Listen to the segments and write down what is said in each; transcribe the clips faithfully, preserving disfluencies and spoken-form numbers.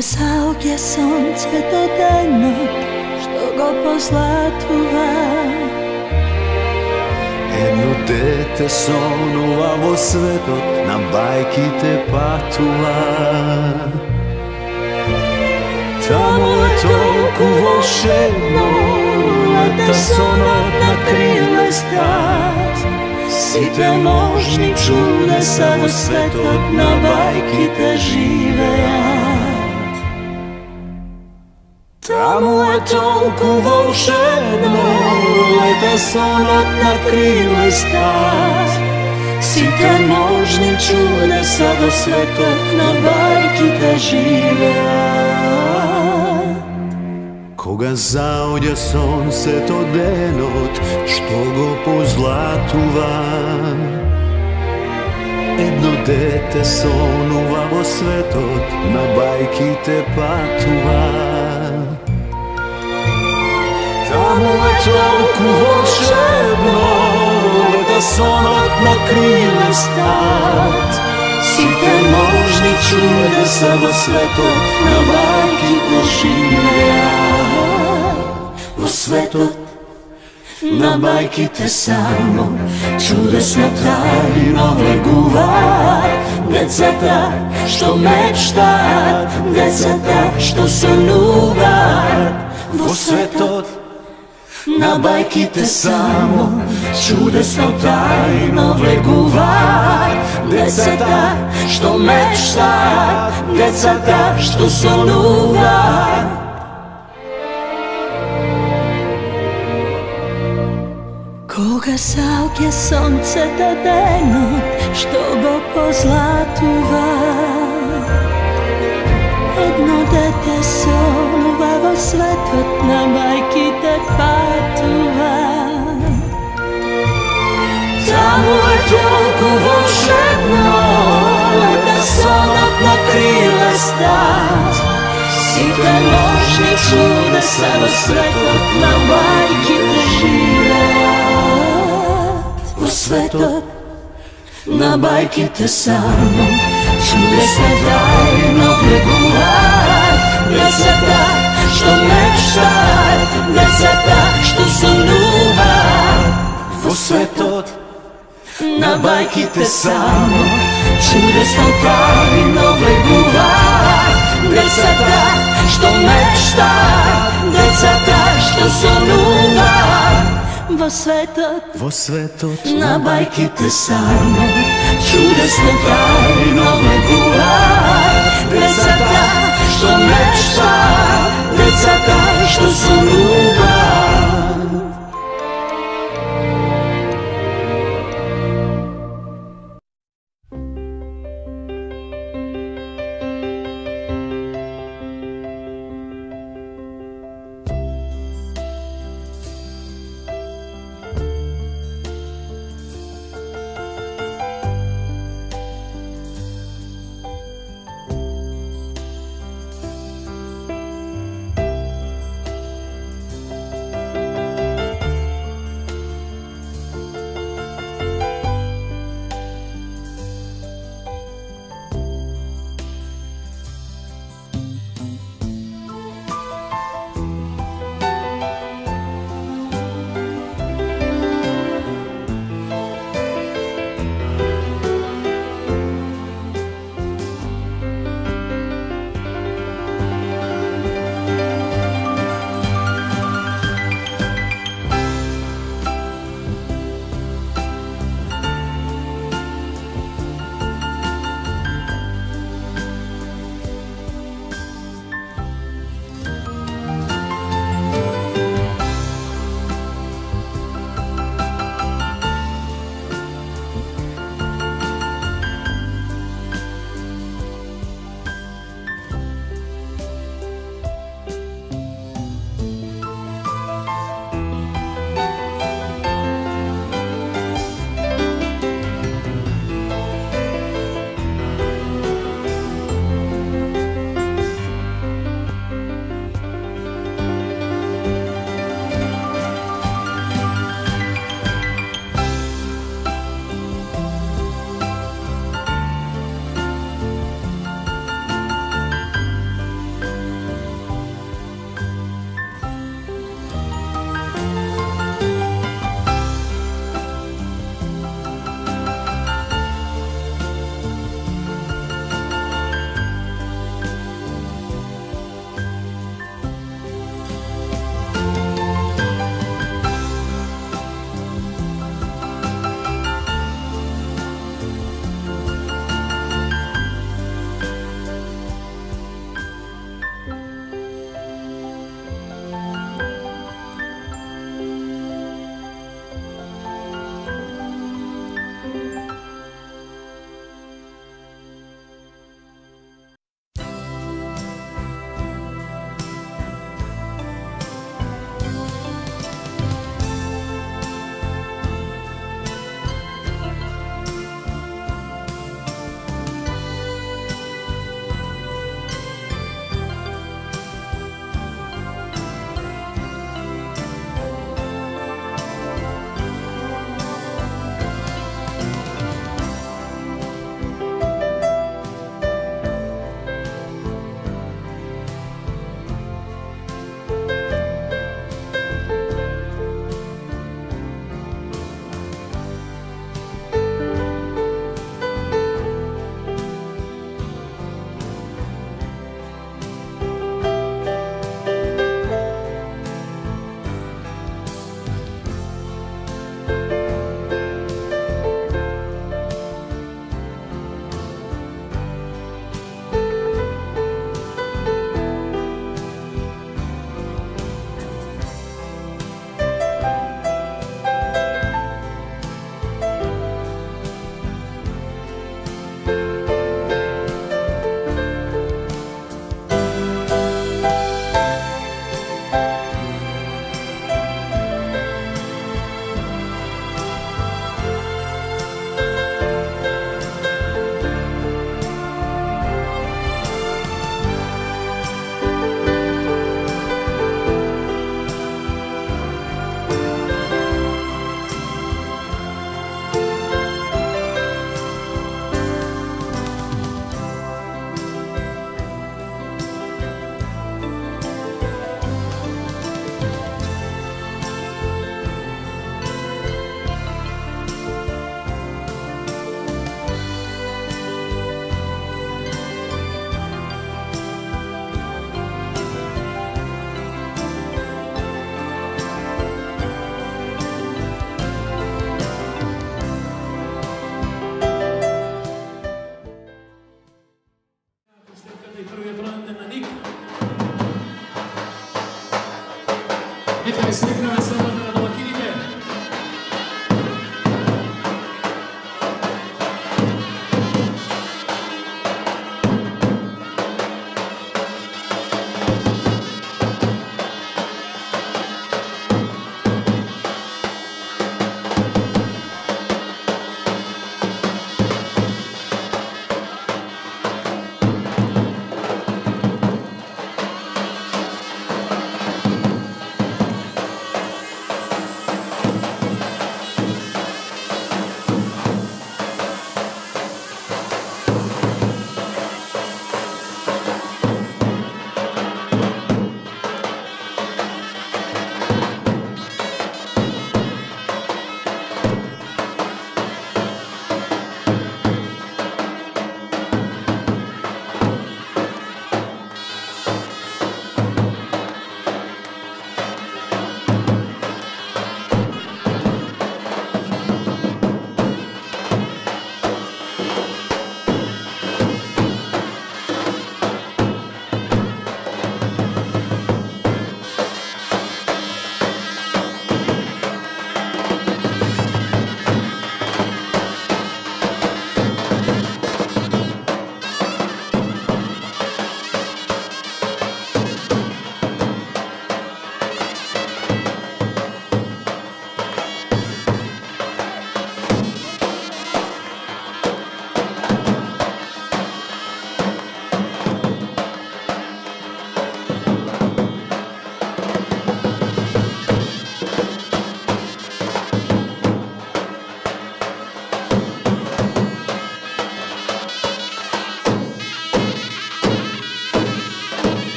zaogje sonce do dennog, što go po zlatu va. Jedno dete sonuvavo svetot, na bajki te patuva. Tamo je toliko volšebno, leta sonot na krile stat. Site možni čude, samo svetot na bajki te živeat. Tamo je toliko volšebno, leta sonot na krile stat. Site možni čude, samo svetot na bajki te živeat. Koga zaodje sonce to denot, što go po zlatu van. Jedno dete sonuvavo svetot, na bajki te patuva. Tamo je toliko volšebno, leta sonot na krile stat. Site možni čude, samo svetot, na bajki te živeat. Vo svetot, na bajki te samo, čudesno tajno vleguvat. Deceta što mečtat, deceta što sanuvat. Vo svetot, na bajki te samo, čudesno tajno vleguvat. Deceta što mečtat, deceta što sanuvat. Koga zaogje sonce do dennog, što go po zlatu va. Jedno dete sonuvavo svetot, na bajki te patuva. Tamo je toliko volšebno, leta sonot na krile stat. Site možni čude, samo svetot, na bajki te živeat. Vo svetot, na bajki te samo, čudesno tajno vleguvat. Deceta što mečtat, deceta što sanuvat. Vo svetot, na bajki te samo, čudesno tajno vleguvat. Deceta što mečtat, deceta što sanuvat. Vo svetot, vo svetot, na bajki te samo, čudesno tajno vleguvat. Deceta što mečtat, deceta što sanuvat.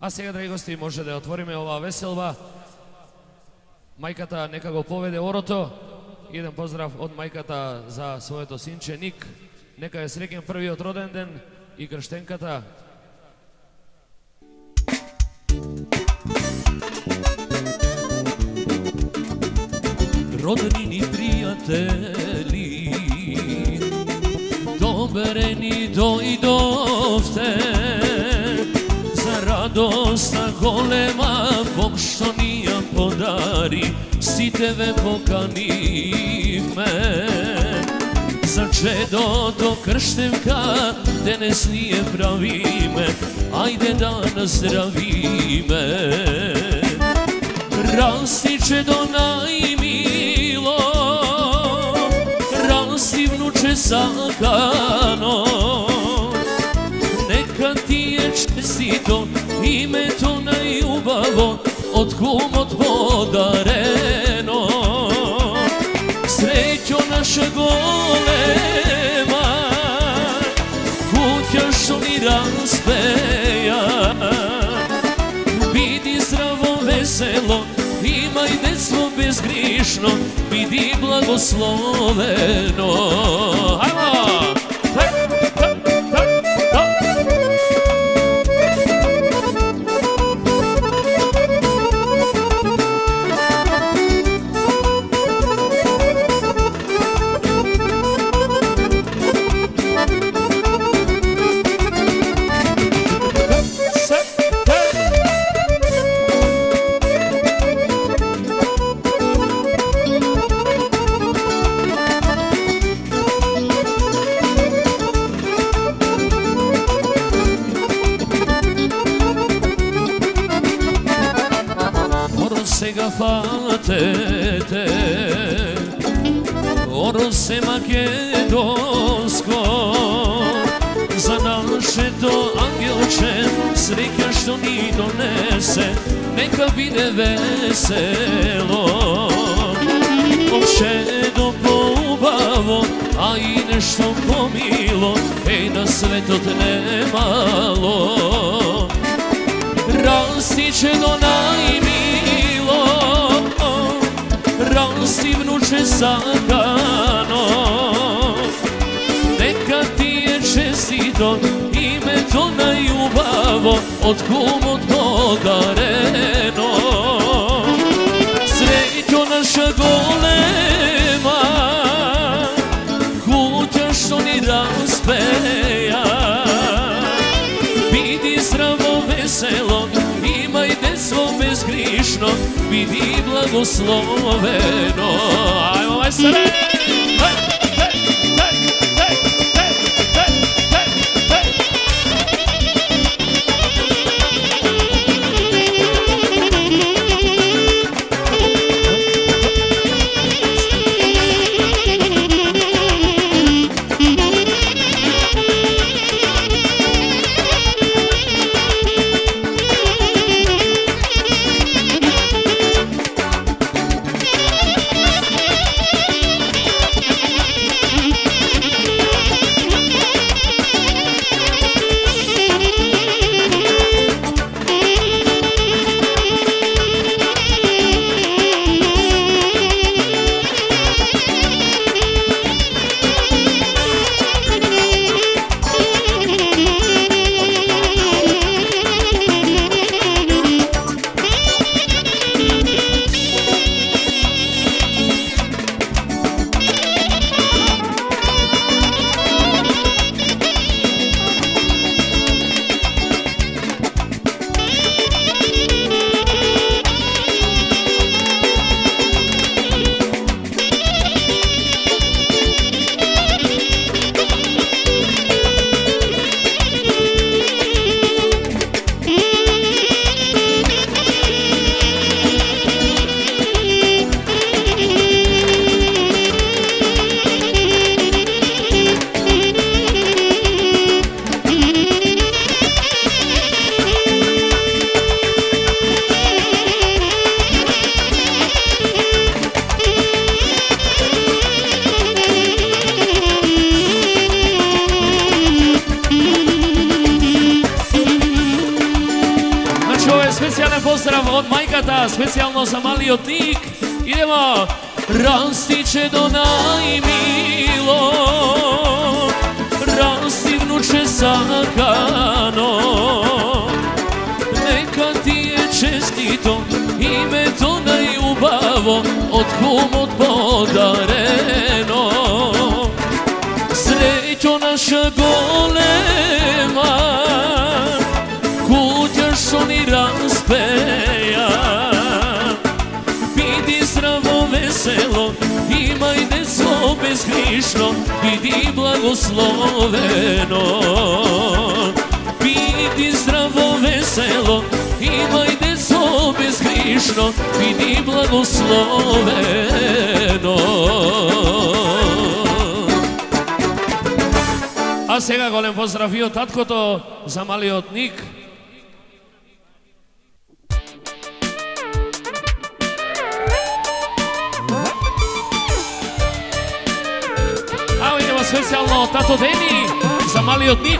A сега, драги гости, може да отвориме оваа веселба. Мајката нека го поведе орото. Еден поздрав од мајката за своето синче Ник. Нека е среќен првиот роден ден и крштенката. Роднини пријатели, добре ни дојдовте, за радоста голема Бог што ни ја подари, сите ве поканивме. За чедото крштевка денес ние правиме, ајде да наздравиме. Расти чедо најмило, расти внуче сакано, нека ти е честито името најубаво од кумот подарено. Среќо наша голема, куќа што ни распеја, биди здраво весело, имај детство безгришно, биди благословено. Ајмо! Сега фатете, оросе македонско, за нашето ангелче среќа што ни донесе, нека биде весело. Момчедо поубаво, а и нешто помило, еј на светот немало. Расти чедо најмило, расти внуче сакано, нека ти е честито името најубаво од кумот подарено. Среќо наша голема, куќа што ни распеја, биди здраво весело, имај детство безгришно, биди благословено. Ајмо, мајсторе! pozdrav od majkata, specijalno za mali odnik. Idemo! Rasti će do najmilo, rasti vnuče sakano, neka ti je čestito ime to najljubavo, od kum od podareno. Srećo naša golema, kućaš oni raspeja, bidi zdravo veselo, imaj deco bezgrišno, bidi blagosloveno. Bidi zdravo veselo, imaj deco bezgrišno, bidi blagosloveno. A сега голем поздрав и од таткото за малиот Ник. А идемо специјално од тато Дени за малиот Ник.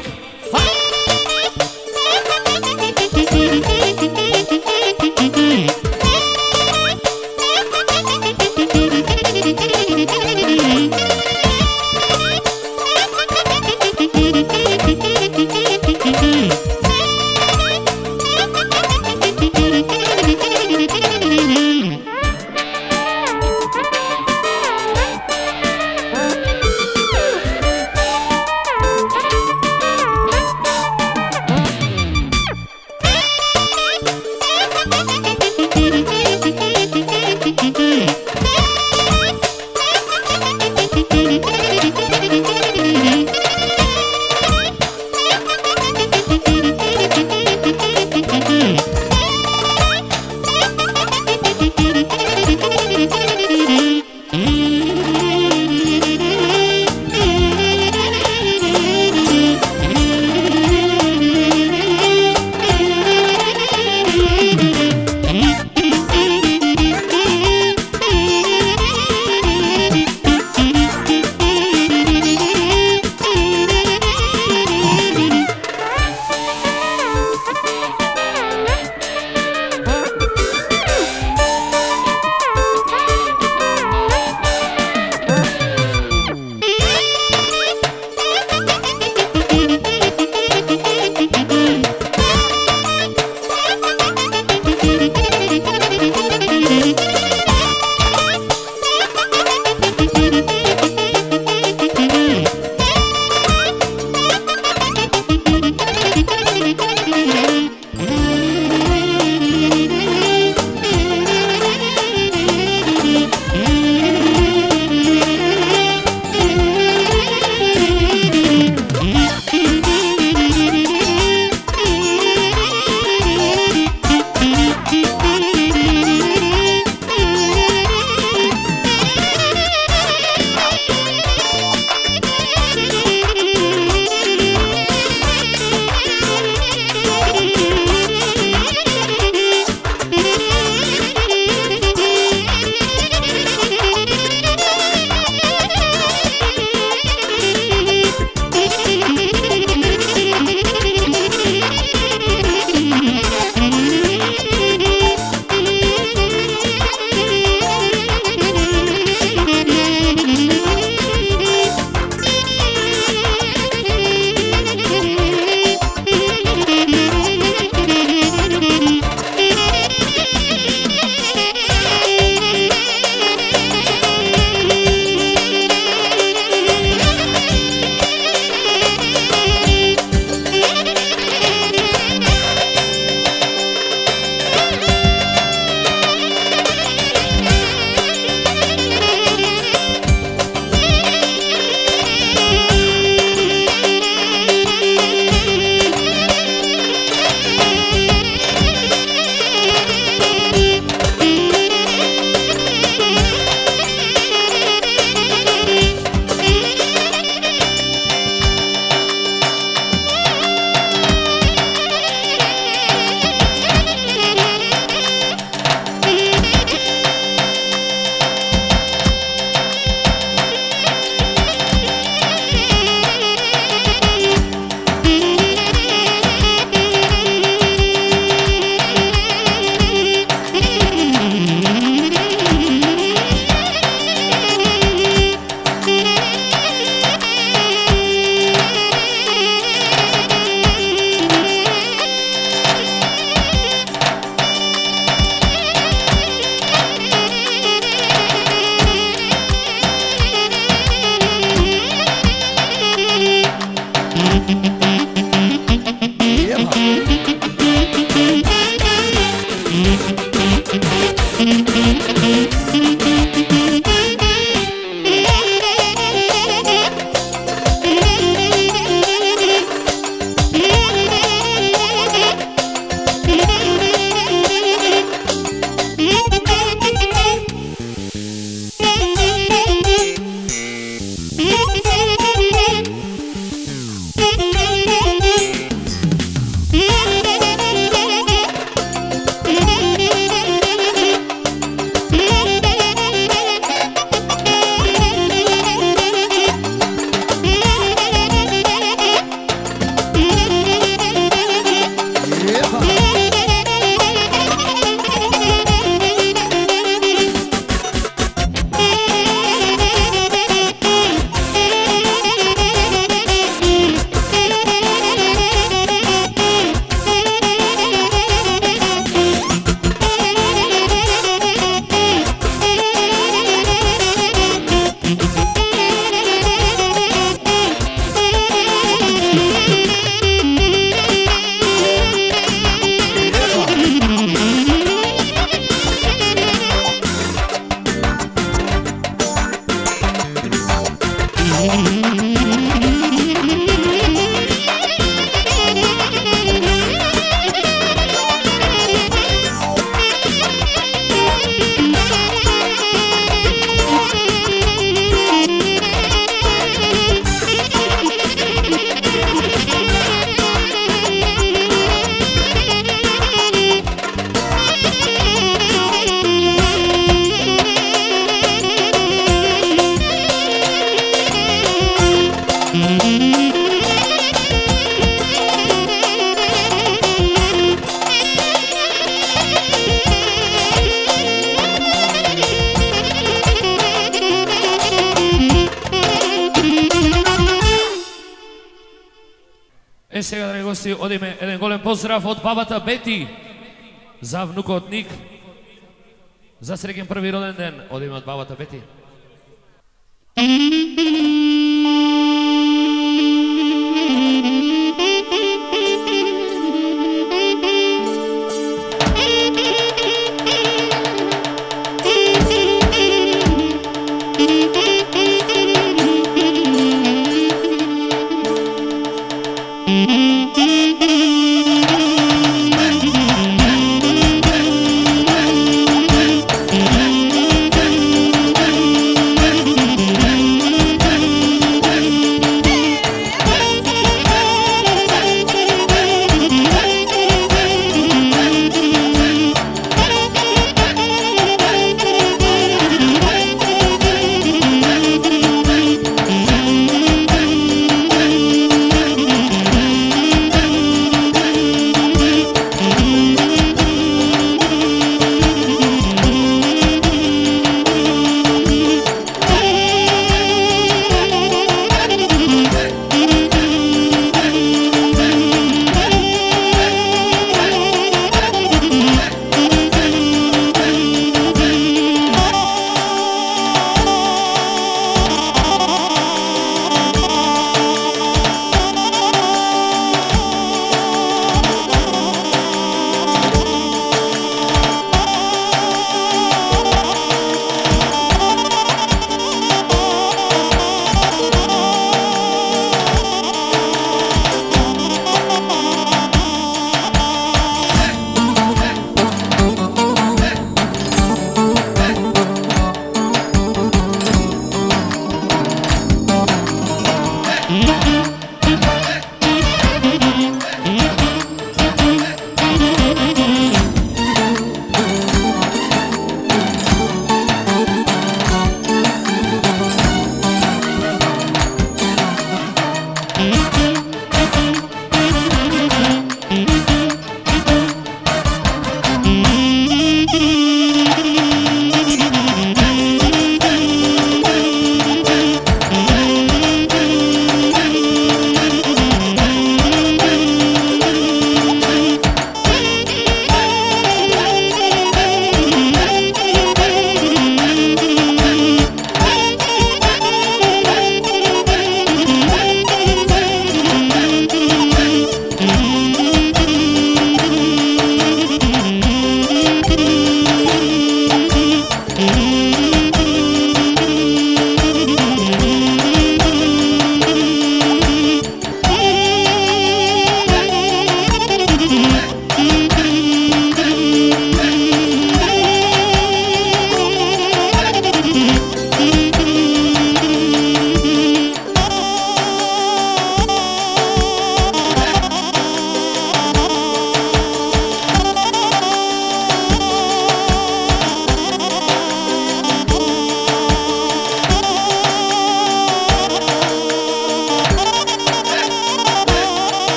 E сега, драги гости, одиме еден голем поздрав од бабата Бети за внукот Ник. За среќен први роден ден, одиме од бабата Бети.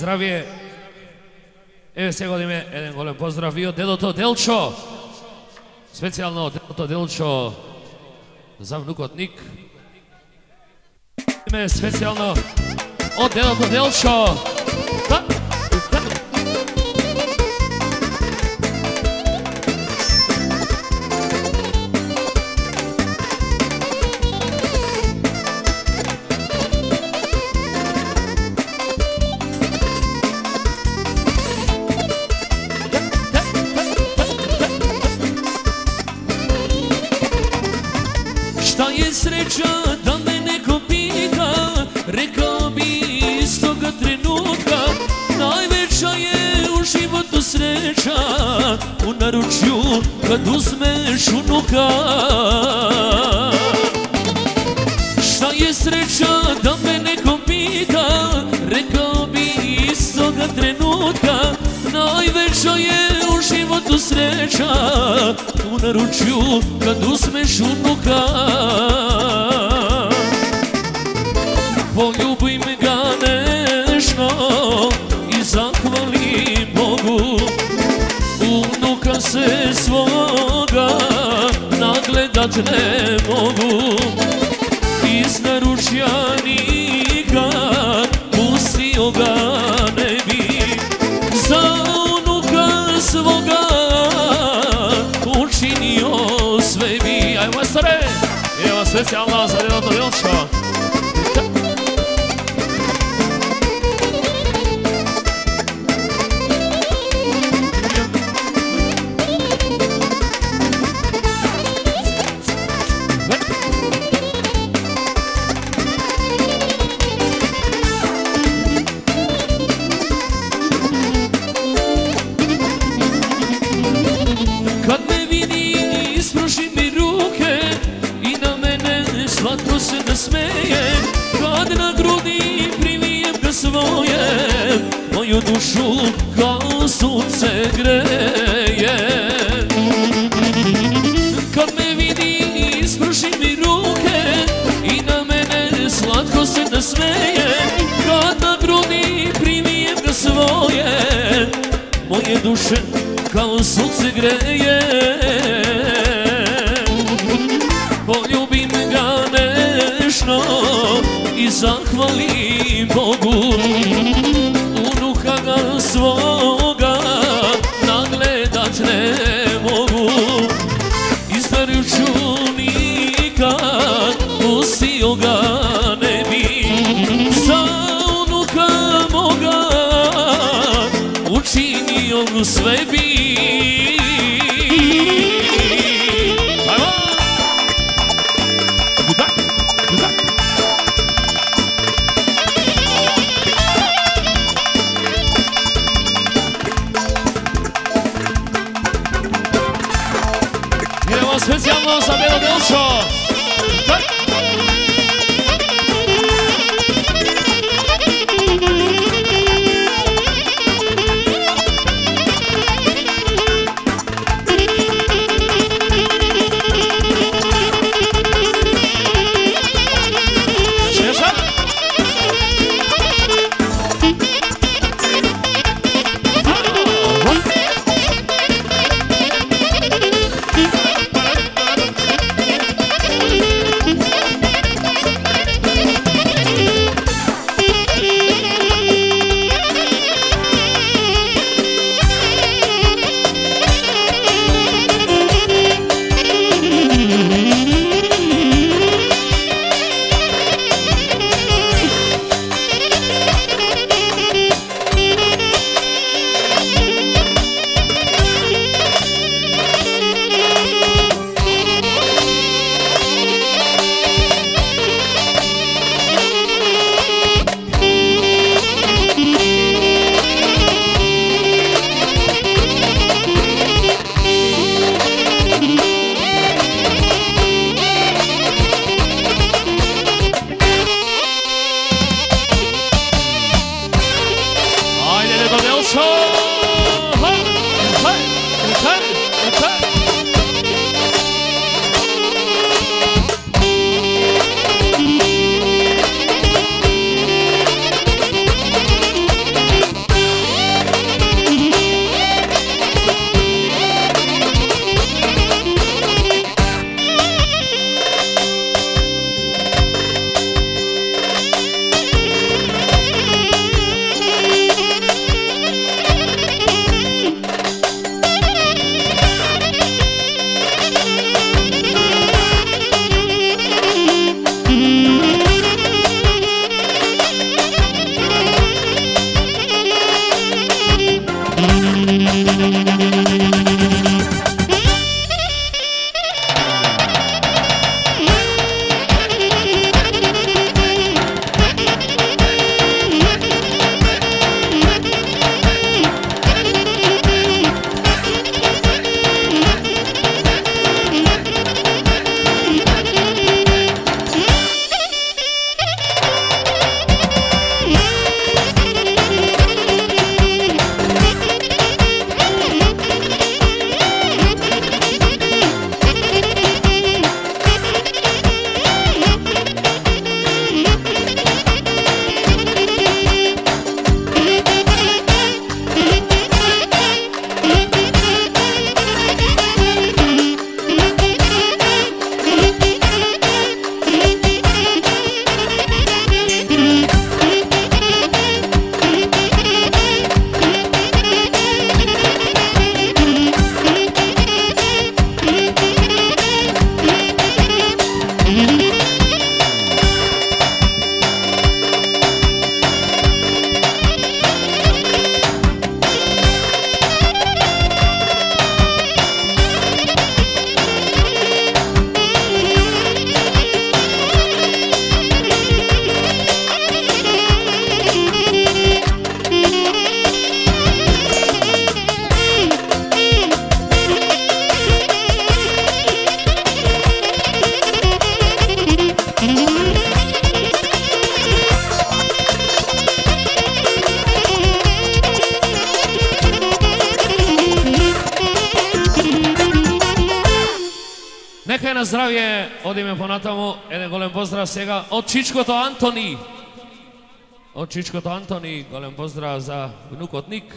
zdravije. Evo se godine, jedan golem pozdrav bio Deloto Delčo. Specijalno Deloto Delčo za vnukotnik. Ime specijalno od Deloto Delčo. Da, da. Šta je sreća da me neko pita, rekao bi istoga trenutka, najveća je u životu sreća, u naručju kad uzmeš unuka. Šta je sreća da me neko pita, rekao bi istoga trenutka, najveća je u životu sreća, u naručju kad uzmeš unuka. Poljubim ga nežno i zahvalim Bogu, unuka se svoga nagledat ne mogu, iz naručja nikad pustio ga ne bi, za unuka svoga učinio sve bi. Ajmo majstore, evo specijalno za Deloto Delčo. Kad me vidi ispruži mi ruke i na mene slatko se nasmeje, kad na grudi primijem ga svoje, moju dušu kao sunce greje. Kad me vidi ispruži mi ruke i na mene slatko se nasmeje, kad na grudi primijem ga svoje, moje duše kao sunce greje. Poljubim ga nežno i zahvalim Bogu, unuka ga svoga nagledat ne mogu, iz naručju nikad pustio ga ne bi, za unuka moga učinio sve bi. Ajmo! Gudak, gudak. Idemo specijalno za Deloto Delčo. на здравје, одиме понатаму, еден голем поздрав сега од чичкото Антони. Од чичкото Антони, голем поздрав за внукот Ник.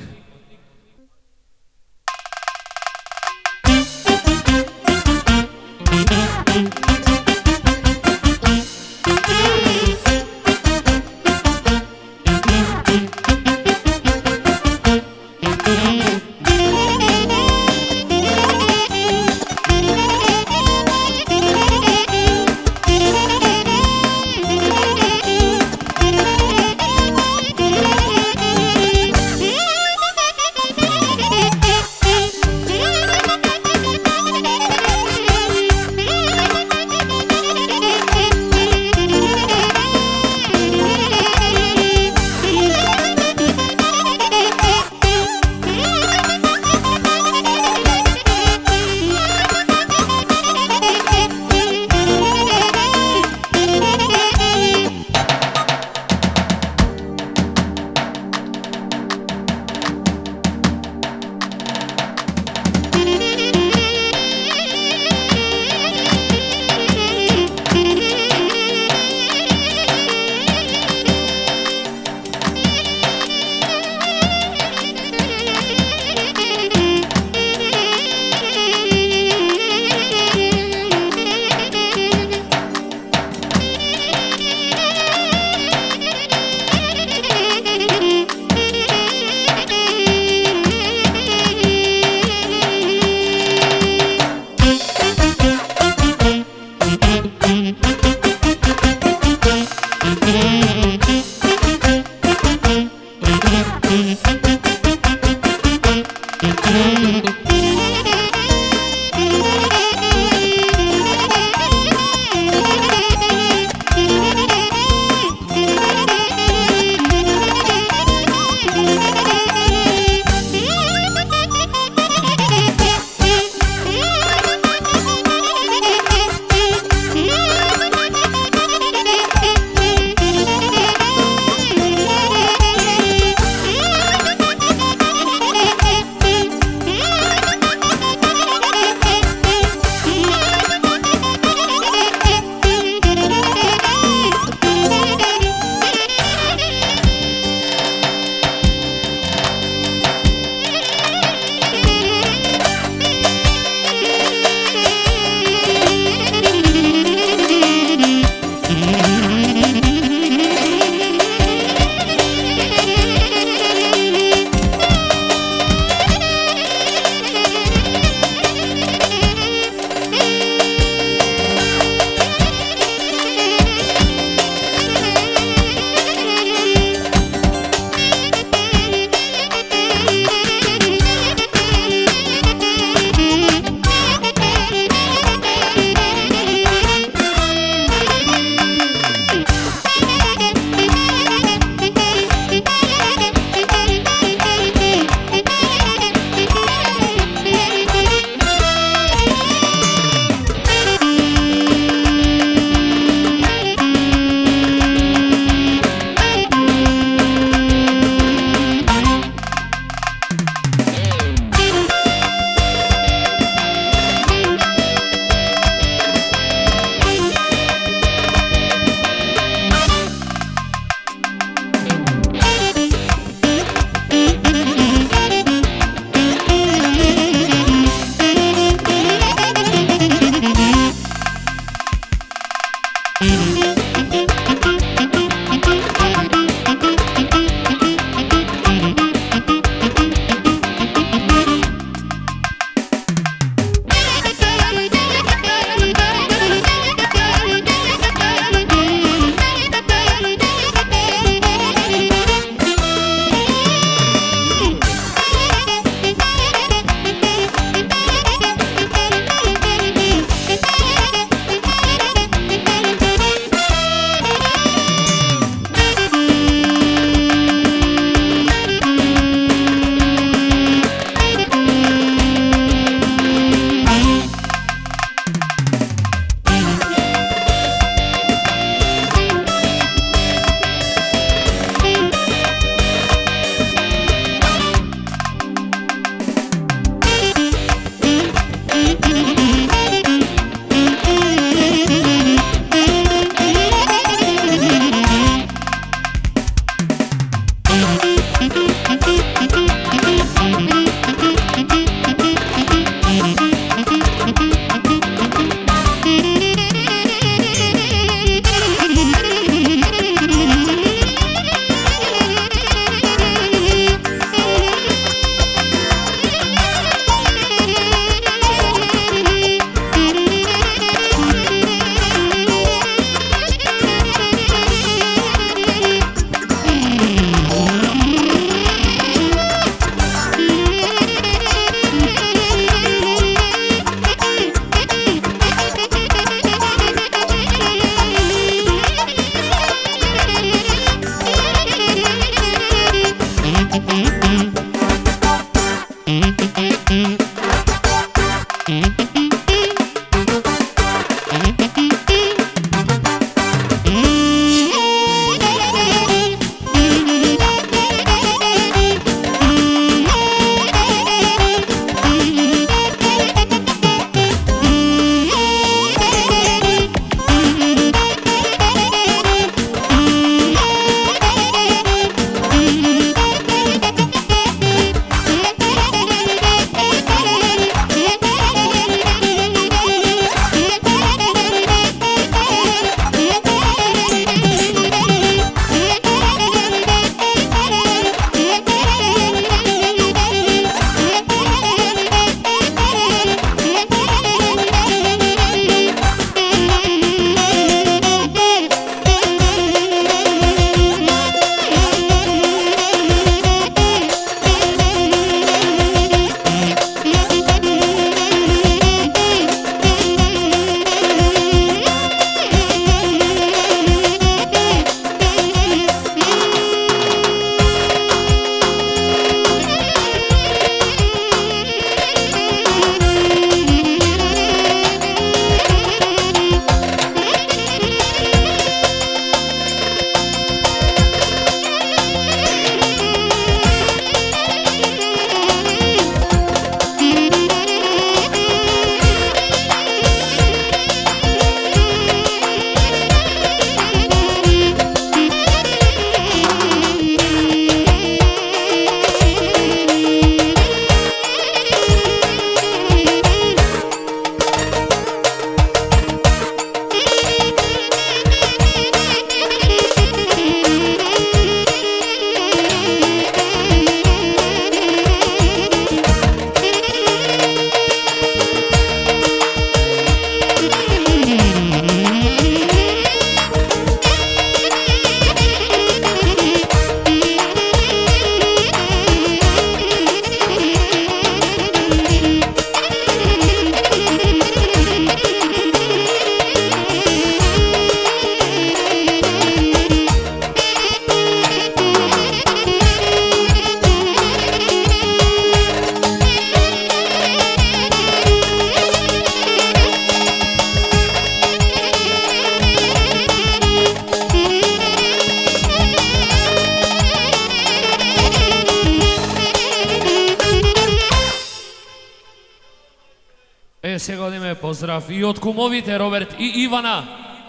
E, сега одиме поздрав и од кумовите Роберт и Ивана.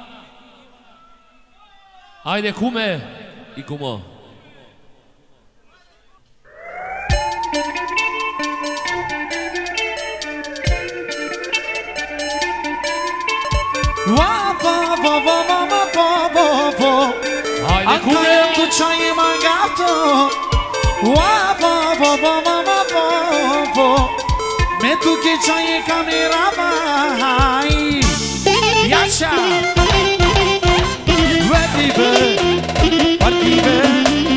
Ајде куме и кумо. Ајде куме. Чај магато. Me tu che c'hai camera mai Yasha Ready bird Party bird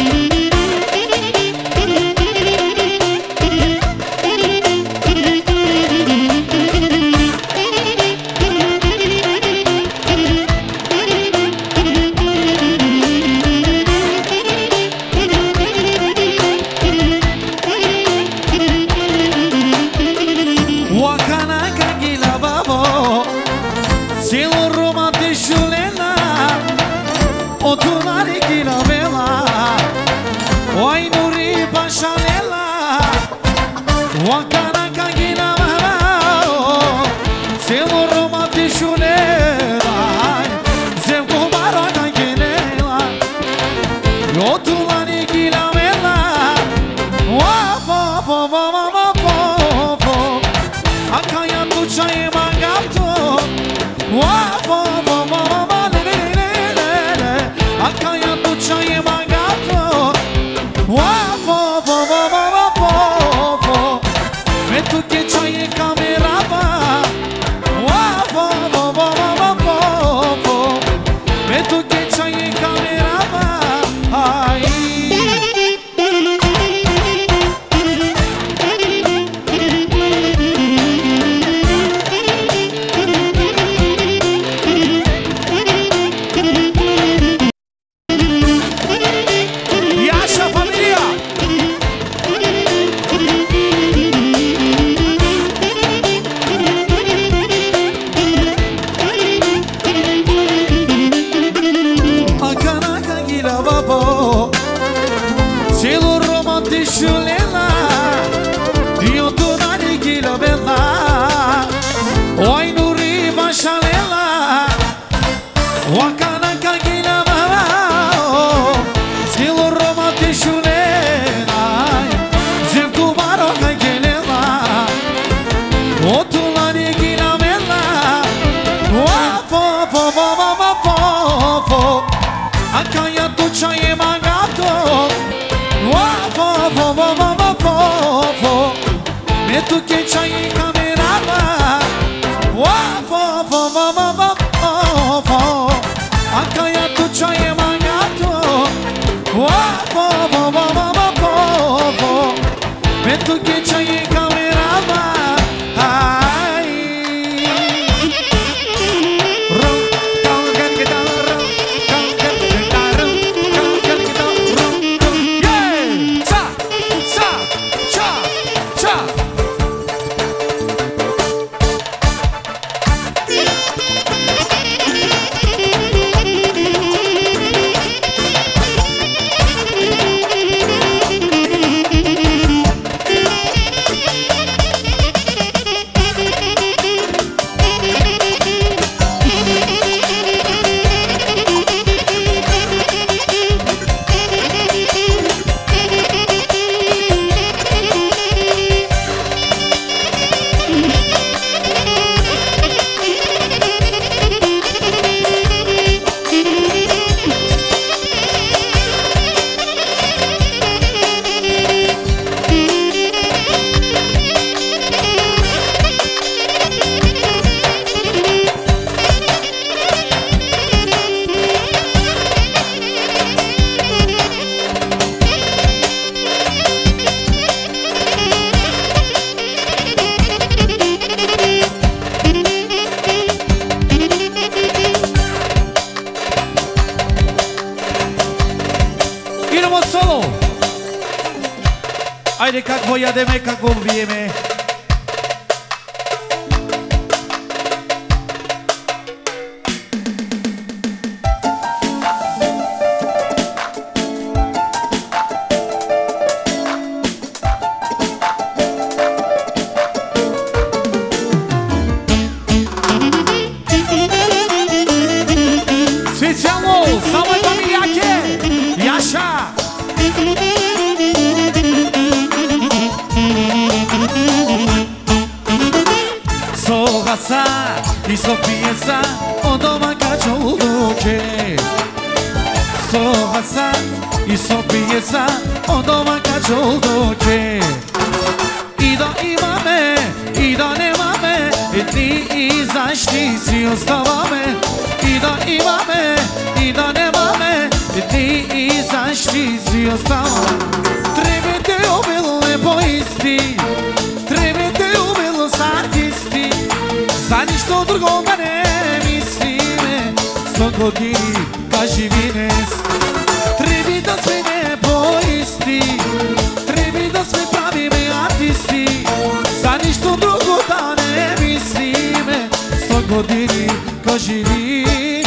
Haide как voia de me, как vorbime. hasa i so pjesa o doma ka qolduke So hasa i so pjesa o doma ka qolduke I da imame, i da nemame Ti izašti si ostava me I da imame, i da nemame Ti izašti si ostava Treba te ubilo nebo isti Treba te ubilo sad isti Za ništo drugoga ne misli me Sto godini kaži vines Trebi da sve nebo isti Trebi da sve pravi me artisti Za ništo drugo da ne misli me Sto godini kaži vines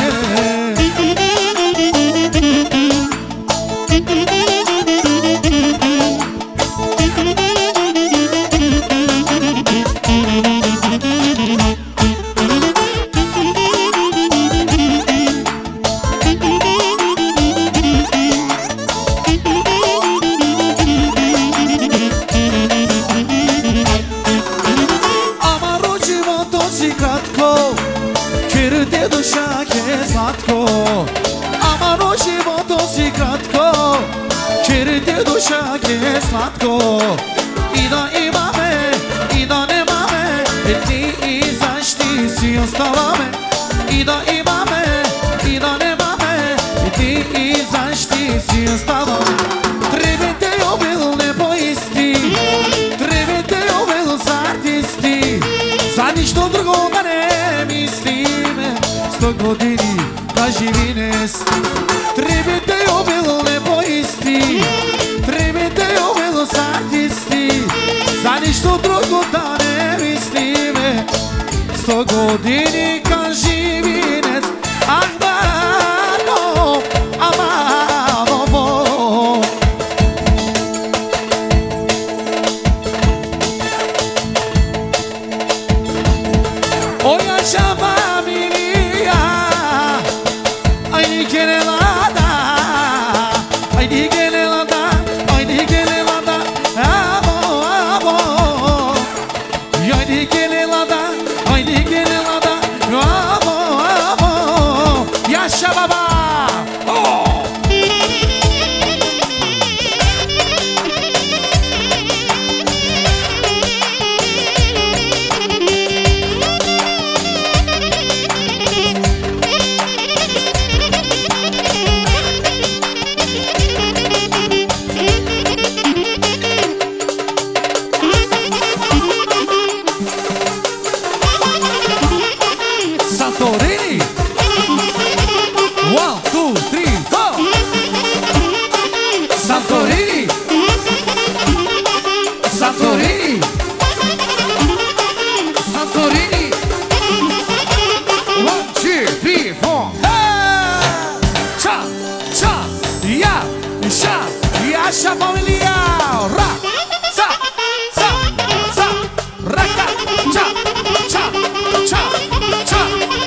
Slatko I da imame, i da nemame Ti izašti si ostala me I da imame, i da nemame Ti izašti si ostala me Treba te ubil nebo isti Treba te ubil za artisti Za ništo drugoga ne misli me Sto godini kaži vines Treba te ubil nebo isti Treba te ubilo sad isti Za ništo drugo da ne misli me Sto godini kaži vines Amano, amano bo Ojača familija Aj ni kene lada Aj ni kene lada Yaşa baba! Oh! Santorini! One, two, three, go! Santorini! Santorini! Santorini! One, two, three, four! Hey! Cha! Cha! Ya! Sha! Yasha familia! Ra! Sa! Sa! Sa! Raka! Cha! Cha! Cha! Cha!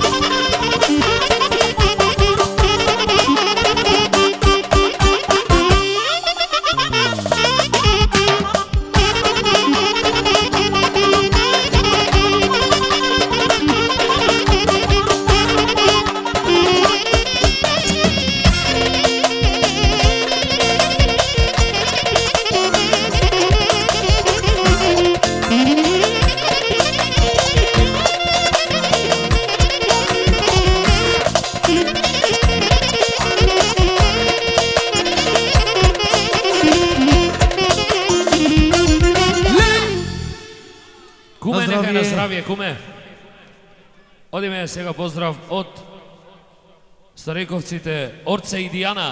Kume, neka na zdravje, kume. Od ime svega pozdrav od Starekovcite, Orce i Dijana.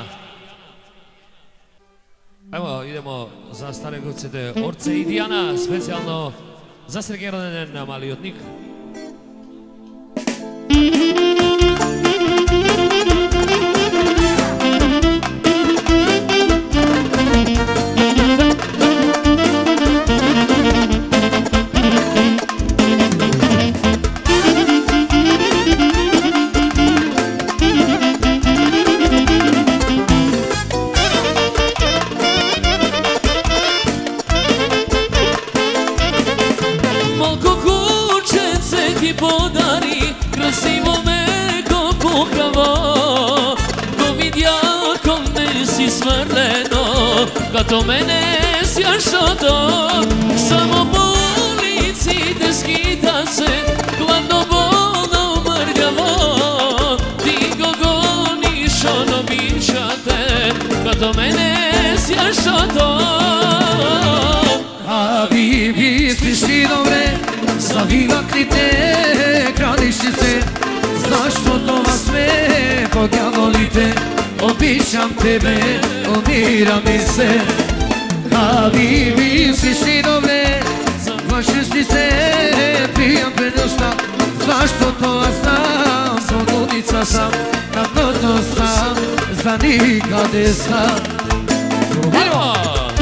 Evo, idemo za Starekovcite, Orce i Dijana, specijalno za srećan rođendan na mali otnik. Malko kućence ti podari krasivo meko kukavo. Ko vidja ko me si smrljeno, kad to mene sjašoto. Samo po ulici te skita se, hladno bolno mrljavo. Ti ko goniš ono bićate, kad to mene sjašoto. Habibi, sliš ti dobre, zavivat li te, kraniš ti se. Zašto to vas sve podjavolite, običam tebe, umira mi se. Habibi, sliš ti dobre, vašiš ti se, pijam prenošta. Zašto to vas znam, zvodnica sam, kad to sam, za nikade sam. Idemo!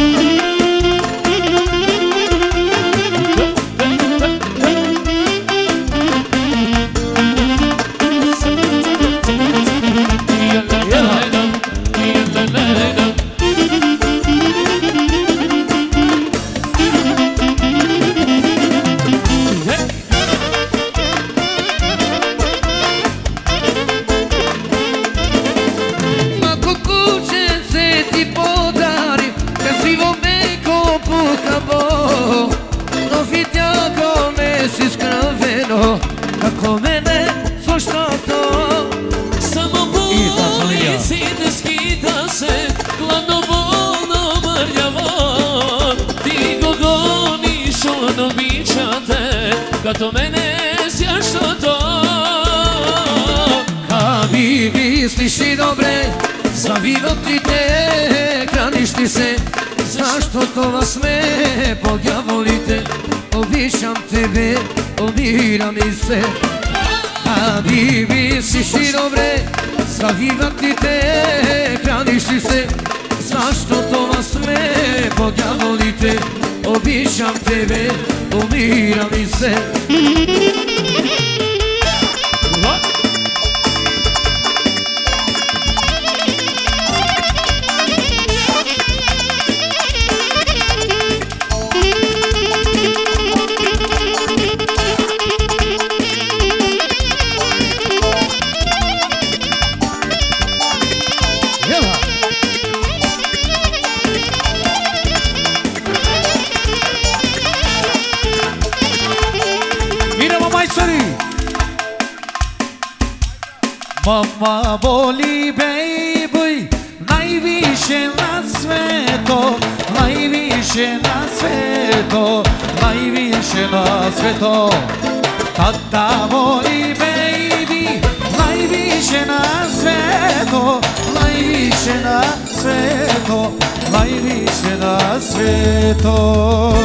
Kako mene slušta to. Samo po ulici te skita se, hladno bolno mrljavo. Ti ko goniš ono bićate, kad to mene sjašto to. Habibi, sliši dobre, zavinuti te, kraniš ti se. Zašto to vas me podjavolite, običam tebe, umira mi se. Habibi, sliši dobre, zavivati te, kraniš ti se. Zašto to vas me podjavolite, običam tebe, umira mi se. Mama voli baby, najviše na sveto, najviše na sveto, najviše na sveto. Tata voli baby, najviše na sveto, najviše na sveto, najviše na sveto.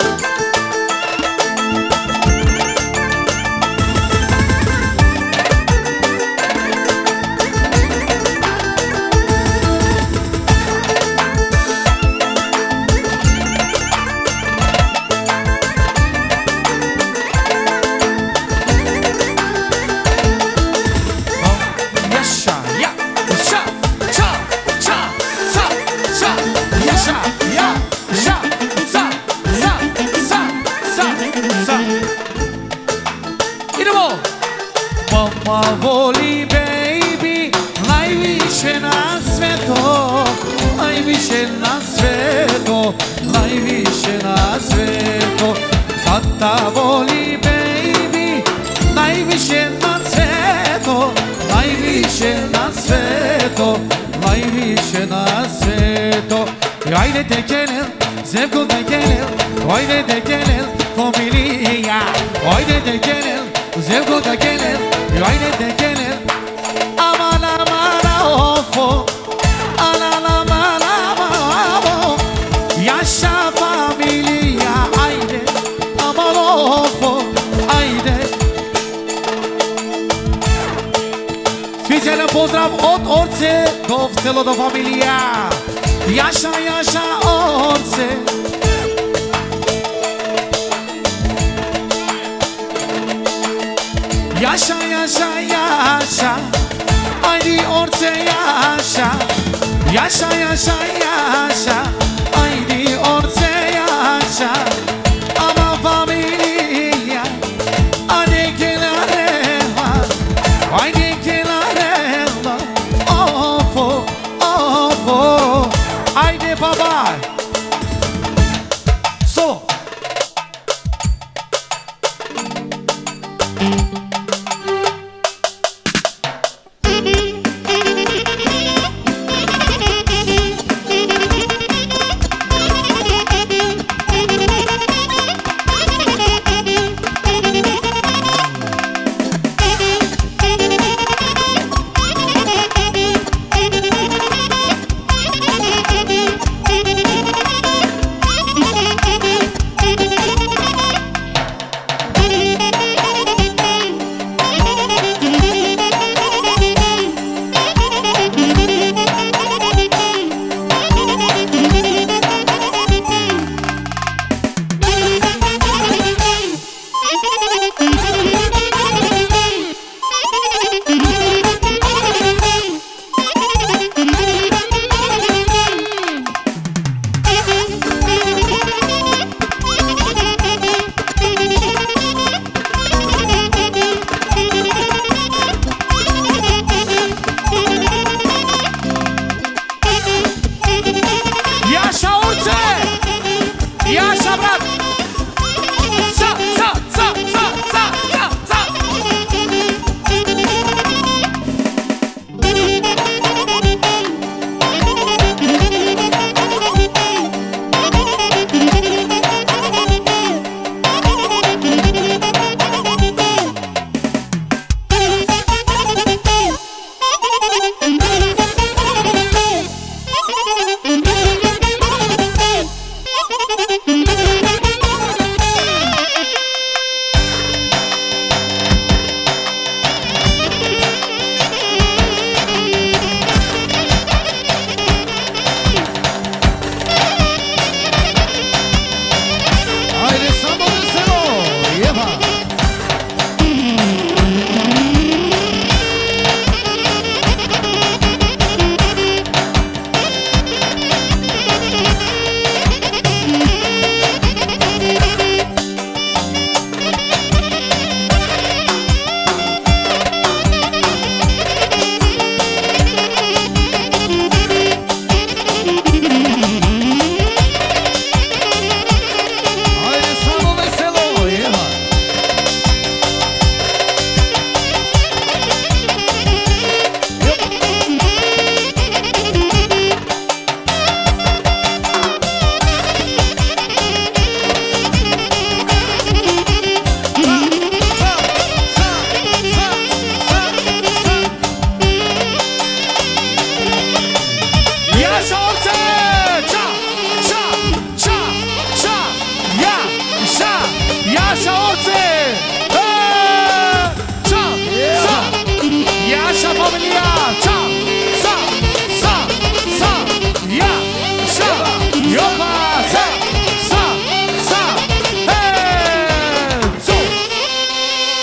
Mama voli baby, najviše na sveto, najviše na sveto, najviše na sveto. Tata voli baby, najviše na sveto, najviše na sveto, najviše na sveto. Ajde te gelin, zevko te gelin, ajde te gelin, familija. Ajde te gelin, zevko te gelin, ajde te gelin. Aman aman ofo, aman aman aman. Yaşa familija, ajde, aman ofo, ajde. Specijalan pozdrav od Orce do celo do familija. Yaşa yaşa Orce. Yaşa yaşa yaşa, haydi Orce yaşa. Yaşa yaşa yaşa, haydi Orce yaşa. Ama familia, hadi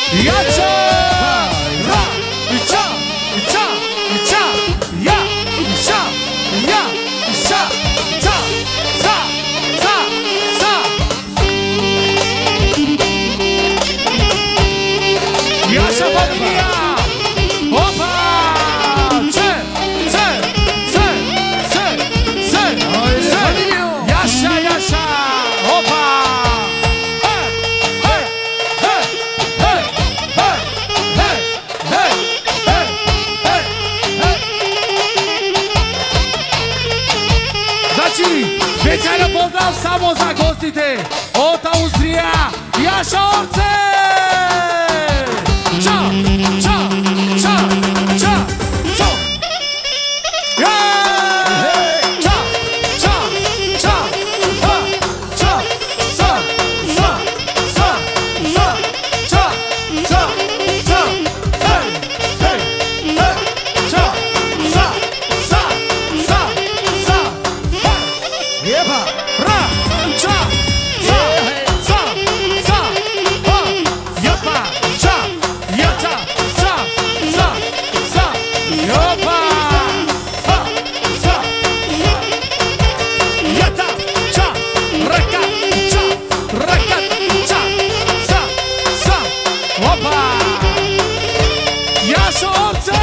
Jača! Ra! Ča! Ča! Ča! Ja! Ša! Ja! Ša! Ča! Za! Za! Za! Jaša familija! Opa! Če! Če! Če! Če! Če! Če! Jaša! Jaša! Opa! Specijalno pozdrav samo za gostite od Austrija, Jaša Orce! Ča, ča, ča, ča, ča! Ja! Ča, ča, ča, ča, ča, ča, ča, ča, ča, ča, ča, ča, hej, hej, hej, ča, ča, ča, ča, ča, hej! Jepa! Ra! Ča! Ča! Ča! Ča! Ha! Jepa! Ča! Jača! Ča! Ča! Ča! Jepa! Ha! Ča! Jata! Ča! Reka! Ča! Reka! Ča! Ča! Ča! Opa! Jašo Orce!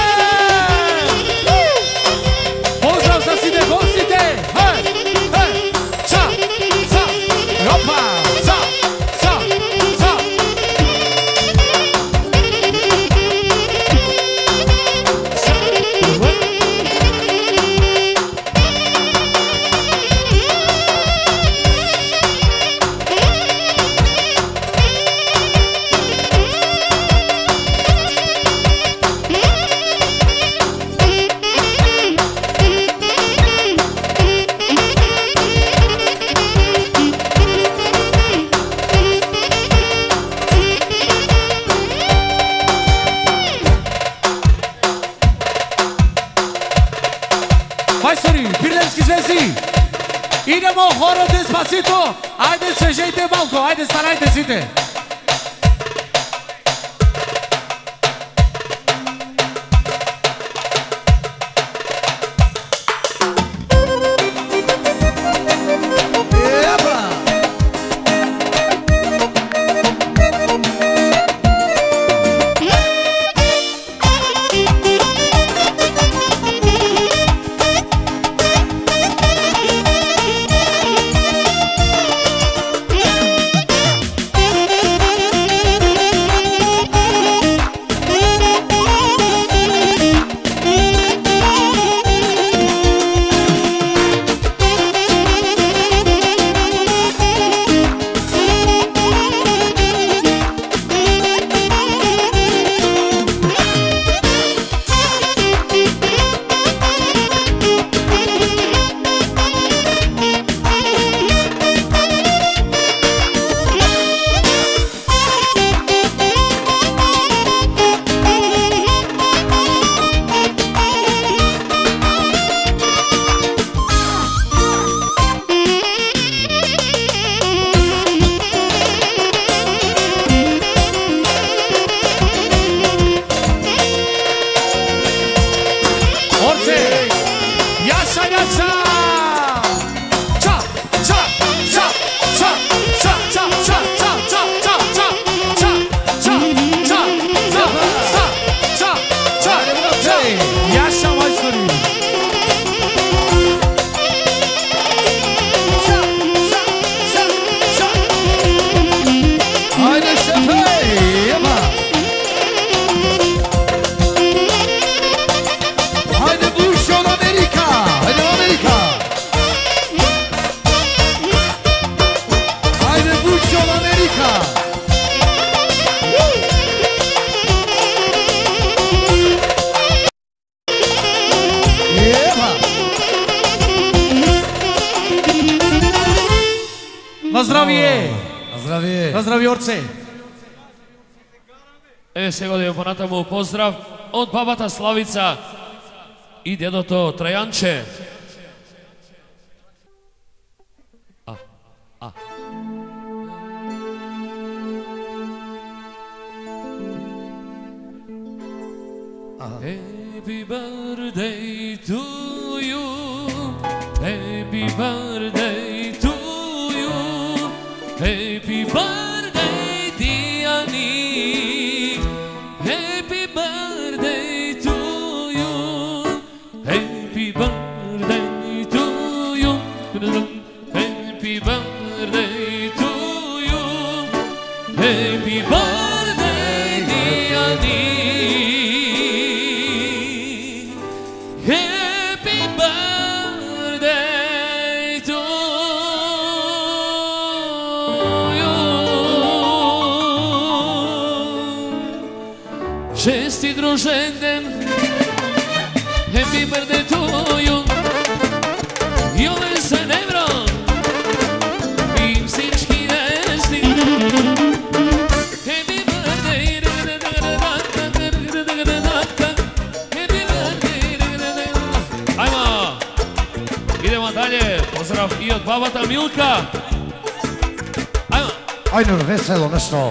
Pozdrav za sine gostite! Hej! Hej! Ča! Ča! Opa! Ča! Ča! Ča! Majstori, Birlemski zvezdi, idemo horo Despacito, ajde svežejte malko, ajde starajte site. Na zdravije! Na zdravije! Na zdravije, Orce! E, сега да ја понатаму поздрав од бабата Славица и дедото Трајанче. А, а. Happy birthday to you. Happy birthday to you. Happy birthday, Diani. Happy birthday to you. Happy birthday to you. Happy birthday to you. Happy birthday, Diani. Happy birthday to you. Čestit rođendan. Happy birthday to you. Joven se ne vro. I всички десни. Happy birthday. Happy birthday. Ajmo. Idemo dalje. Pozdrav i od babata Milka. Ajmo. Ajde, veselo nešto.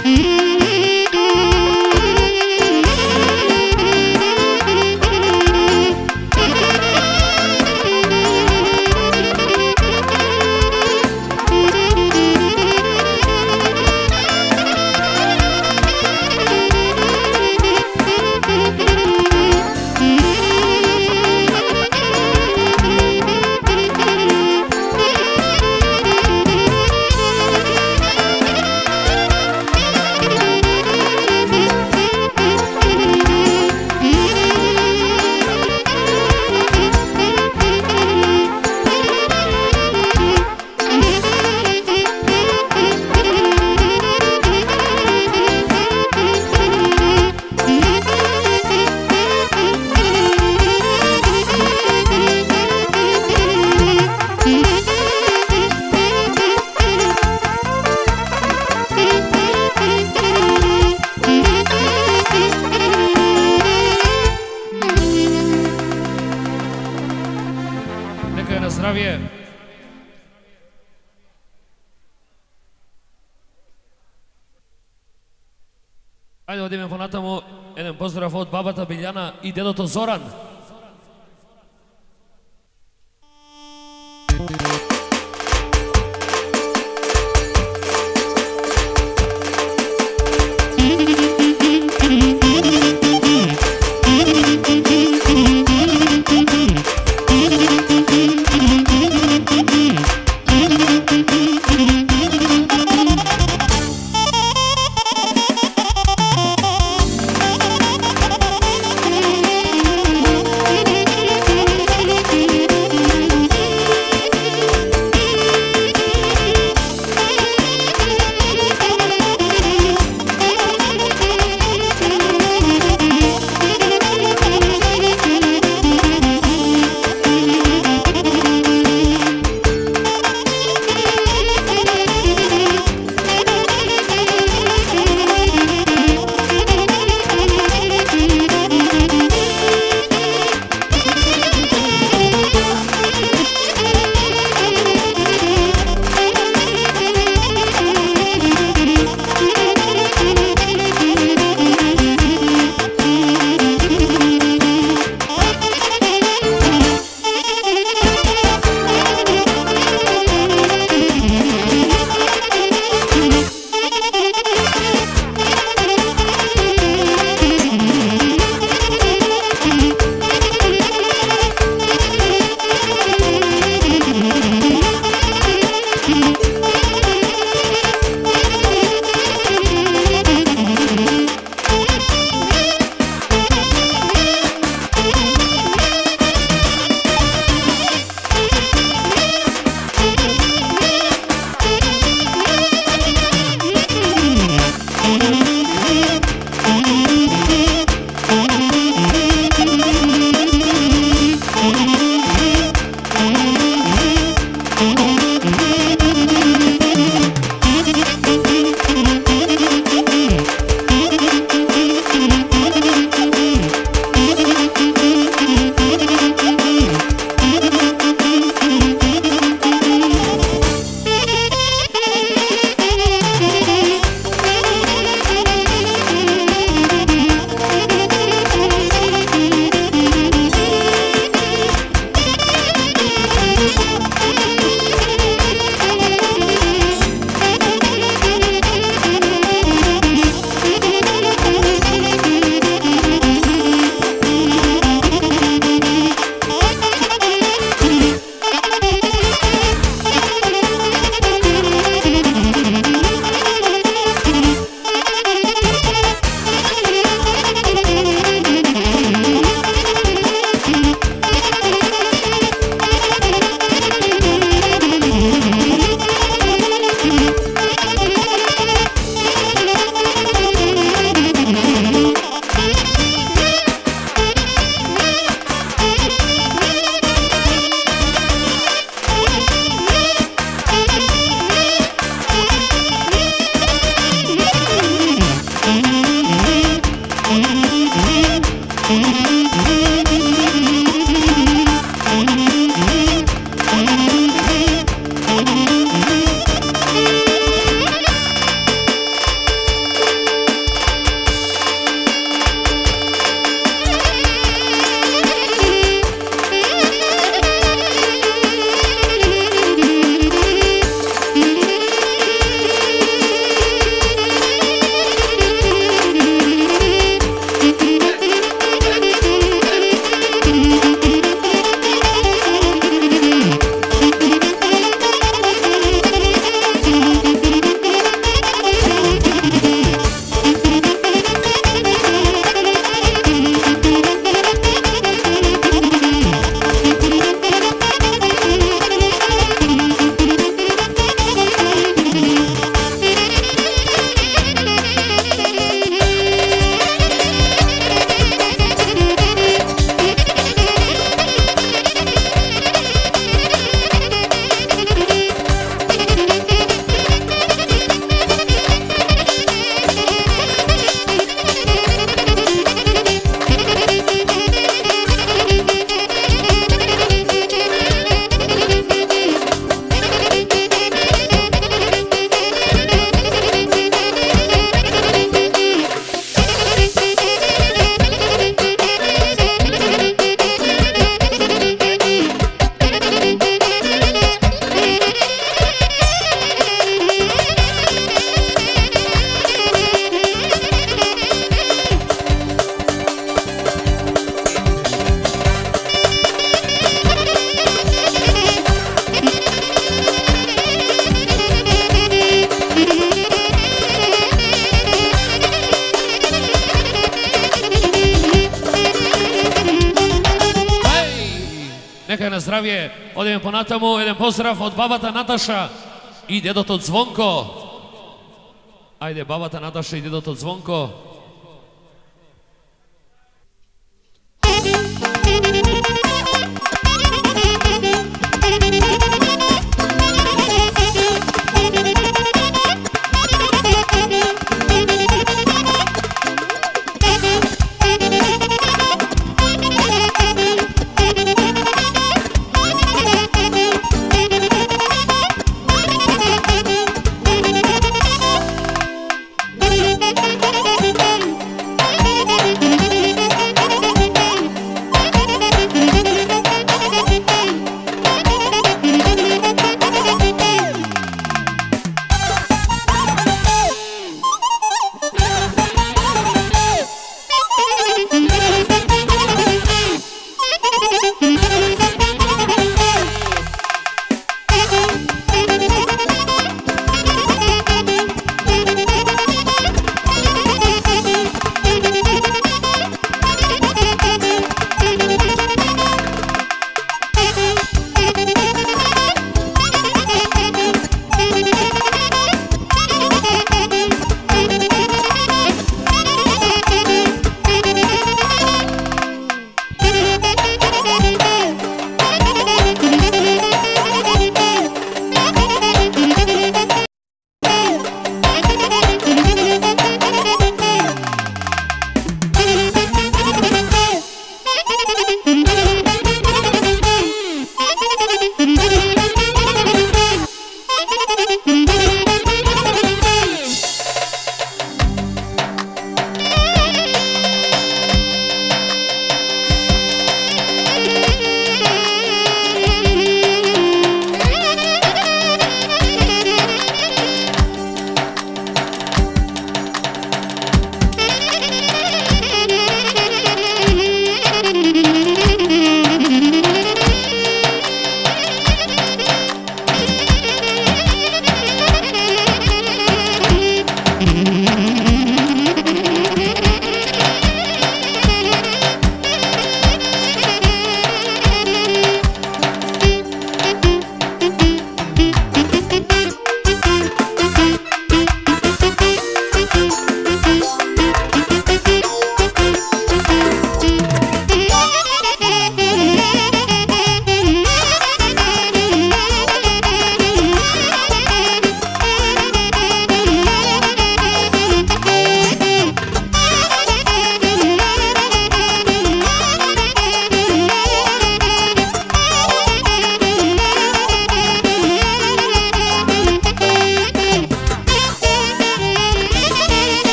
zdravie. Ajde od ime ponatamo jedan pozdrav od babata Biljana i dedoto Zoran. Thank you. na zdravje. Odeme ponatamu, jedan pozdrav od babata Nataša i djedoto Zvonko. Ajde, babata Nataša i djedoto Zvonko.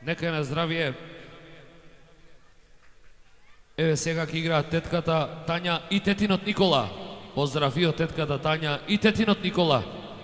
Нека е на здравие. Еве сега ќе играат тетката Тања и тетинот Никола. Поздрав и од тетката Тања и тетинот Никола.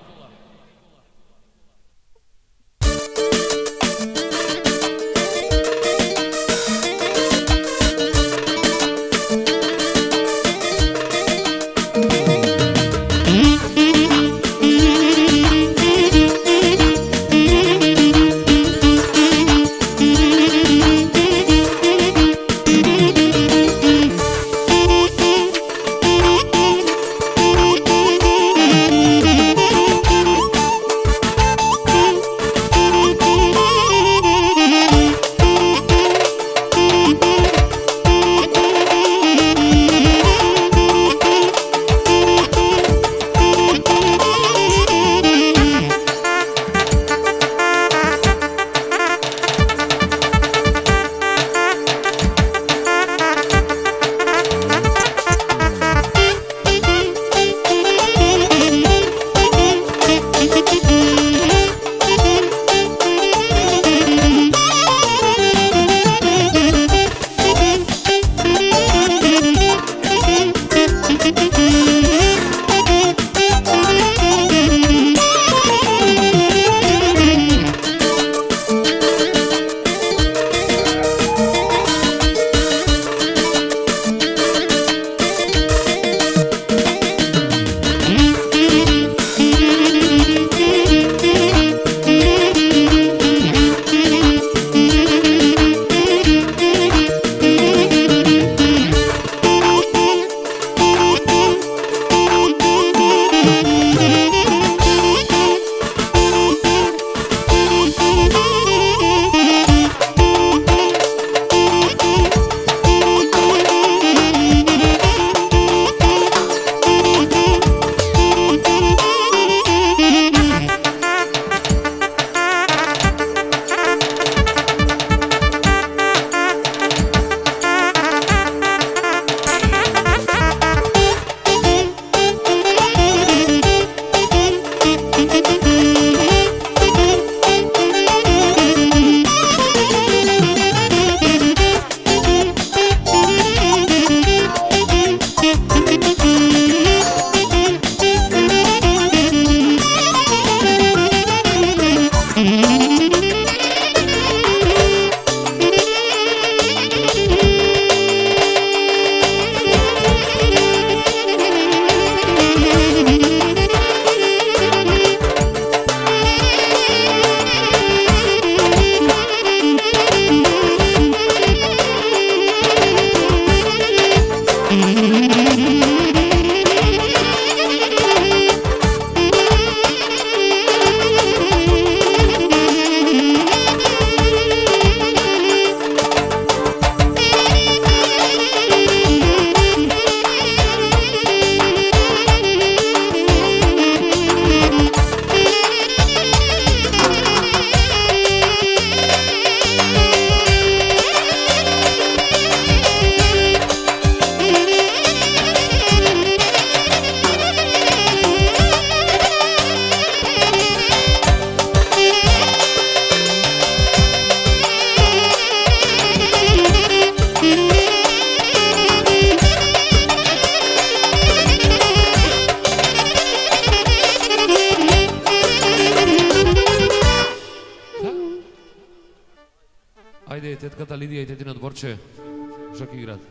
Ајде, тетката Лидија и тетинот Борче, што ќе играат?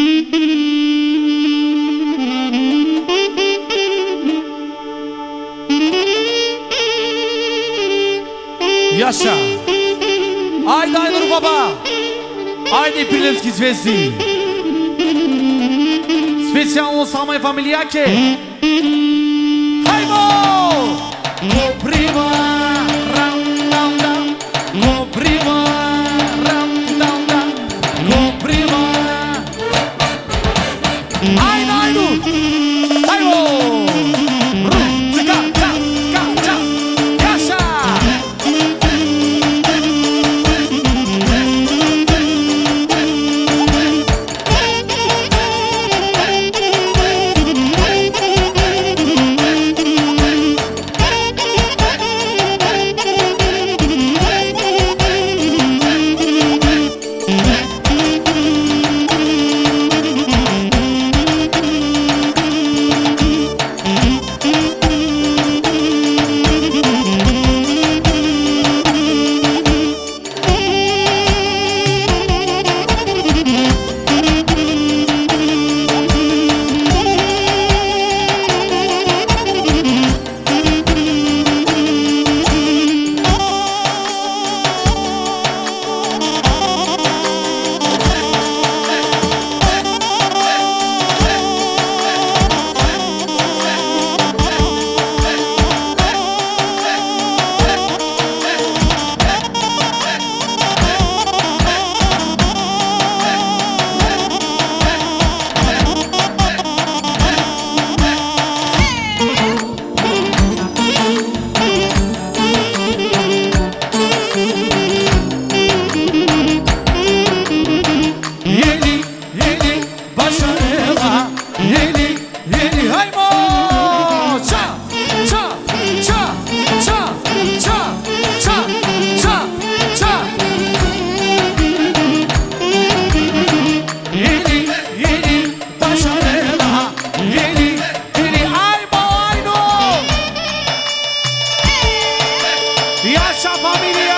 Јаша! Ајде, Ајнур баба! Ајде, Прилепски звезди! Специјално само е фамилијаке! Хајмо! Го прима, рам, рам, рам, го прима, рам, рам, рам, го прима. Ајде, ајду! Хајмо! Рум, цика, ка, ка, ка, Јаша! familia!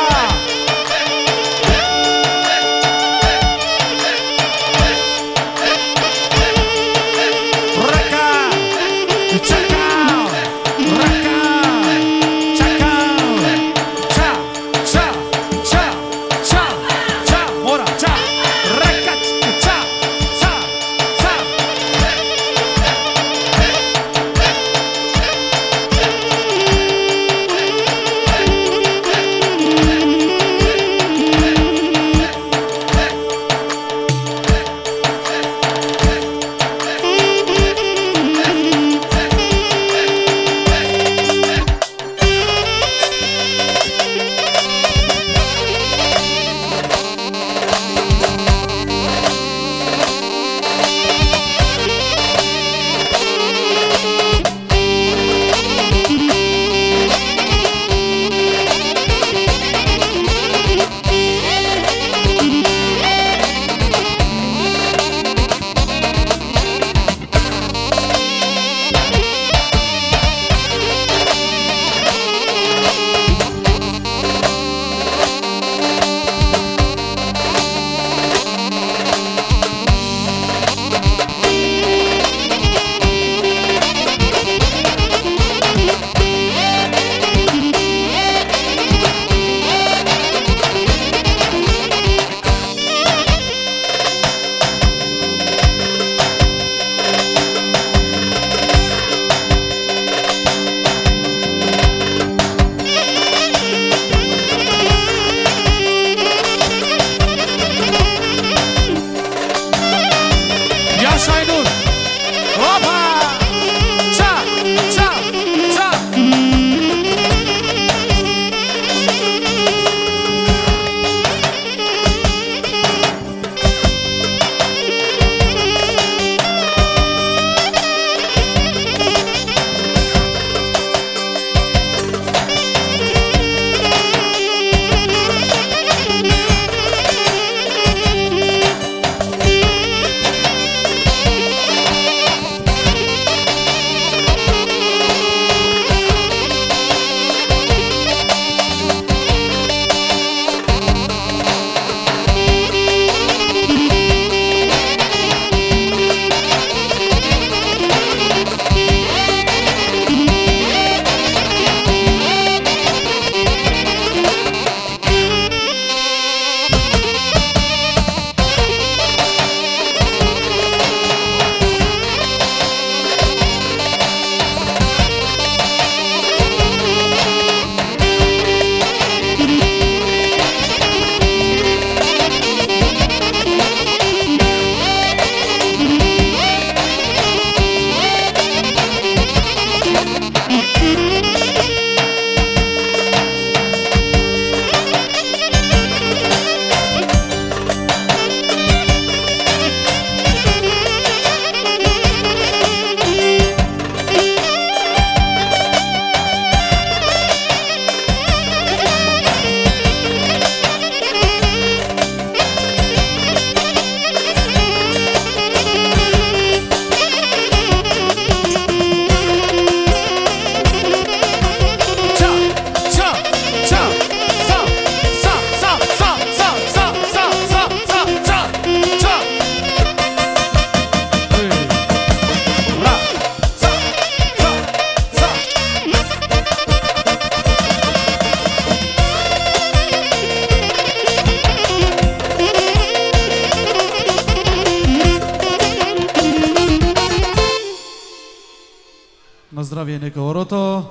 На здравие нека орото.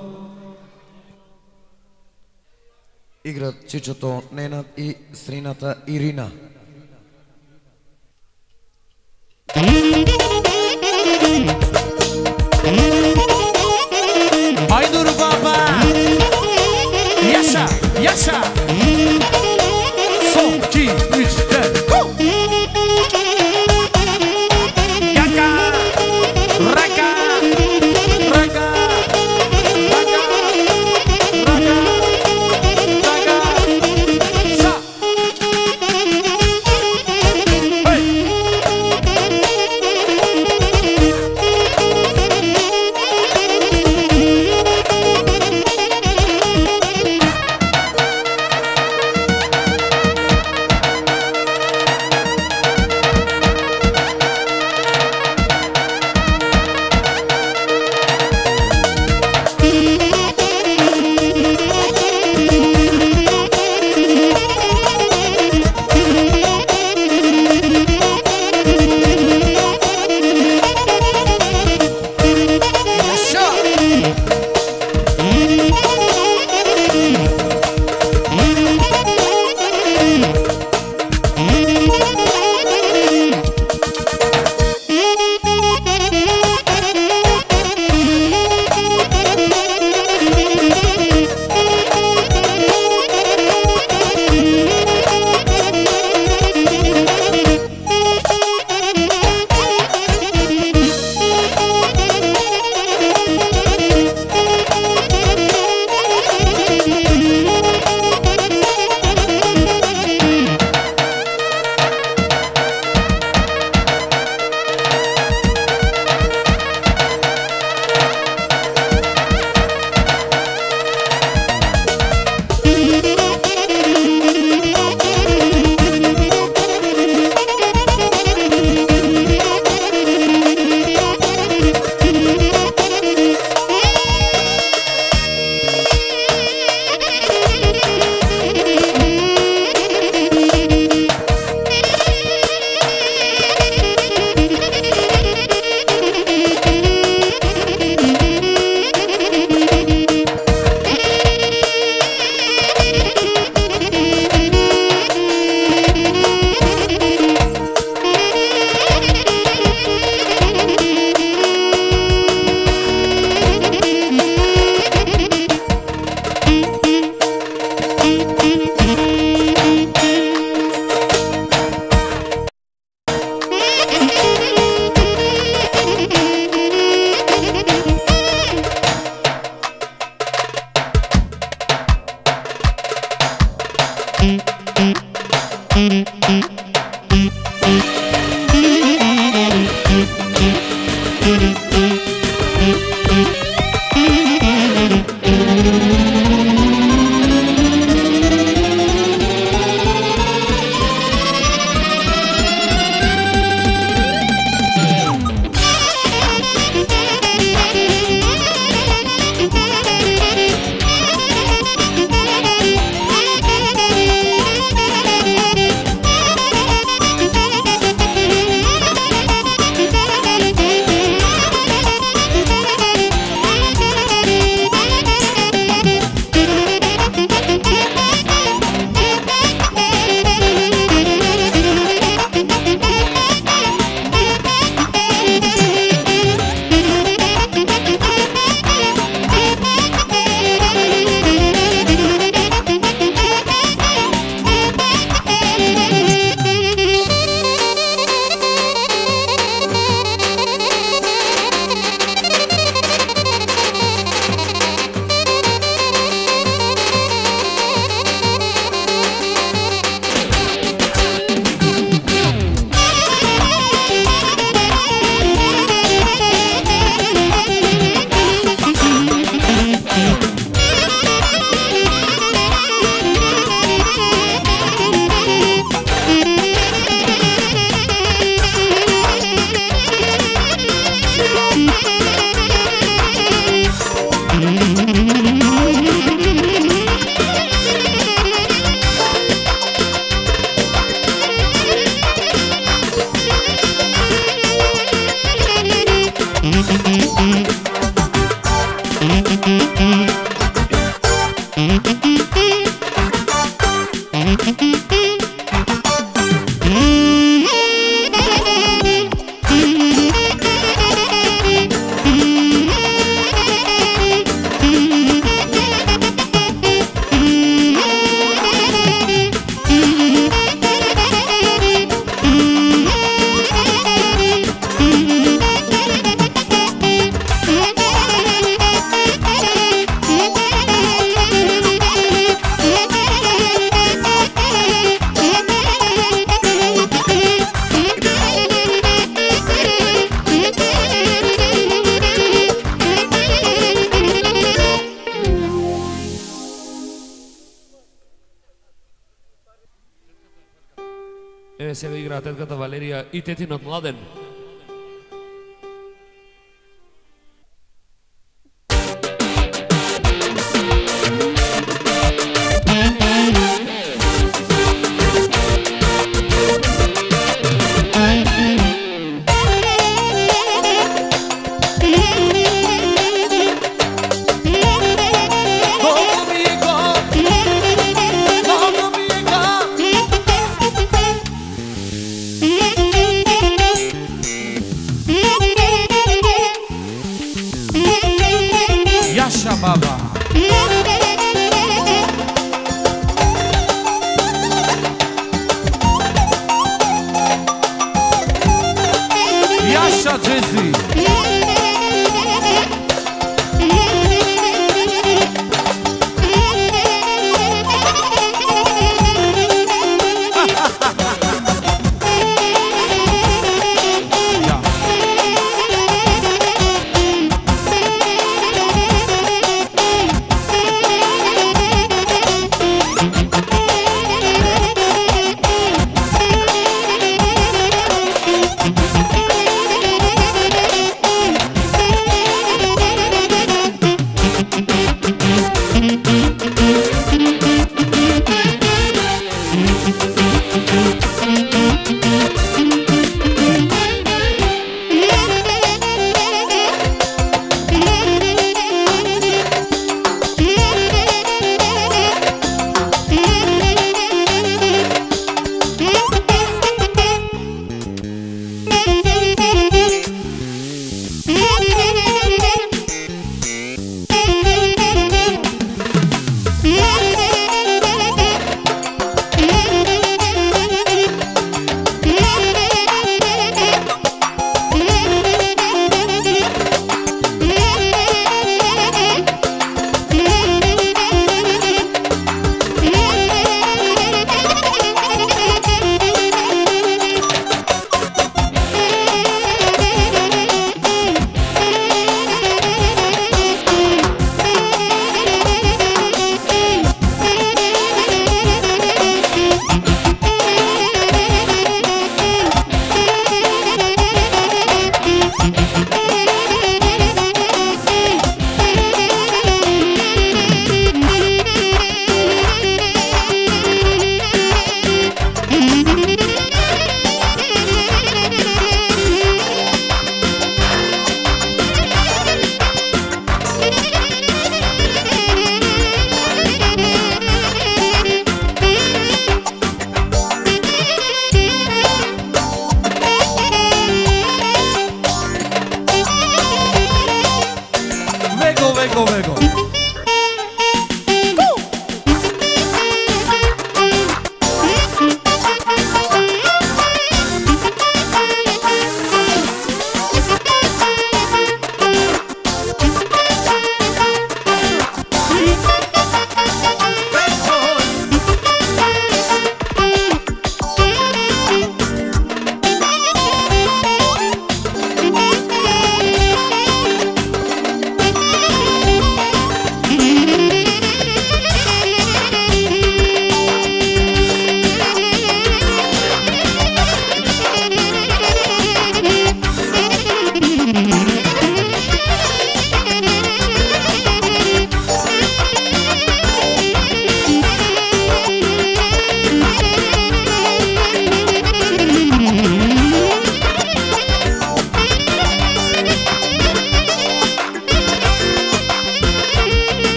Играт чичото Ненад и стрината Ирина. Айдур баба! Яша! Яша! Сон, ки, үч, дет! Яка! Рака! Рака! Рака! Рака! Рака! Са! Хей! Еве сега играа тетката Валерија и тетинот Младен.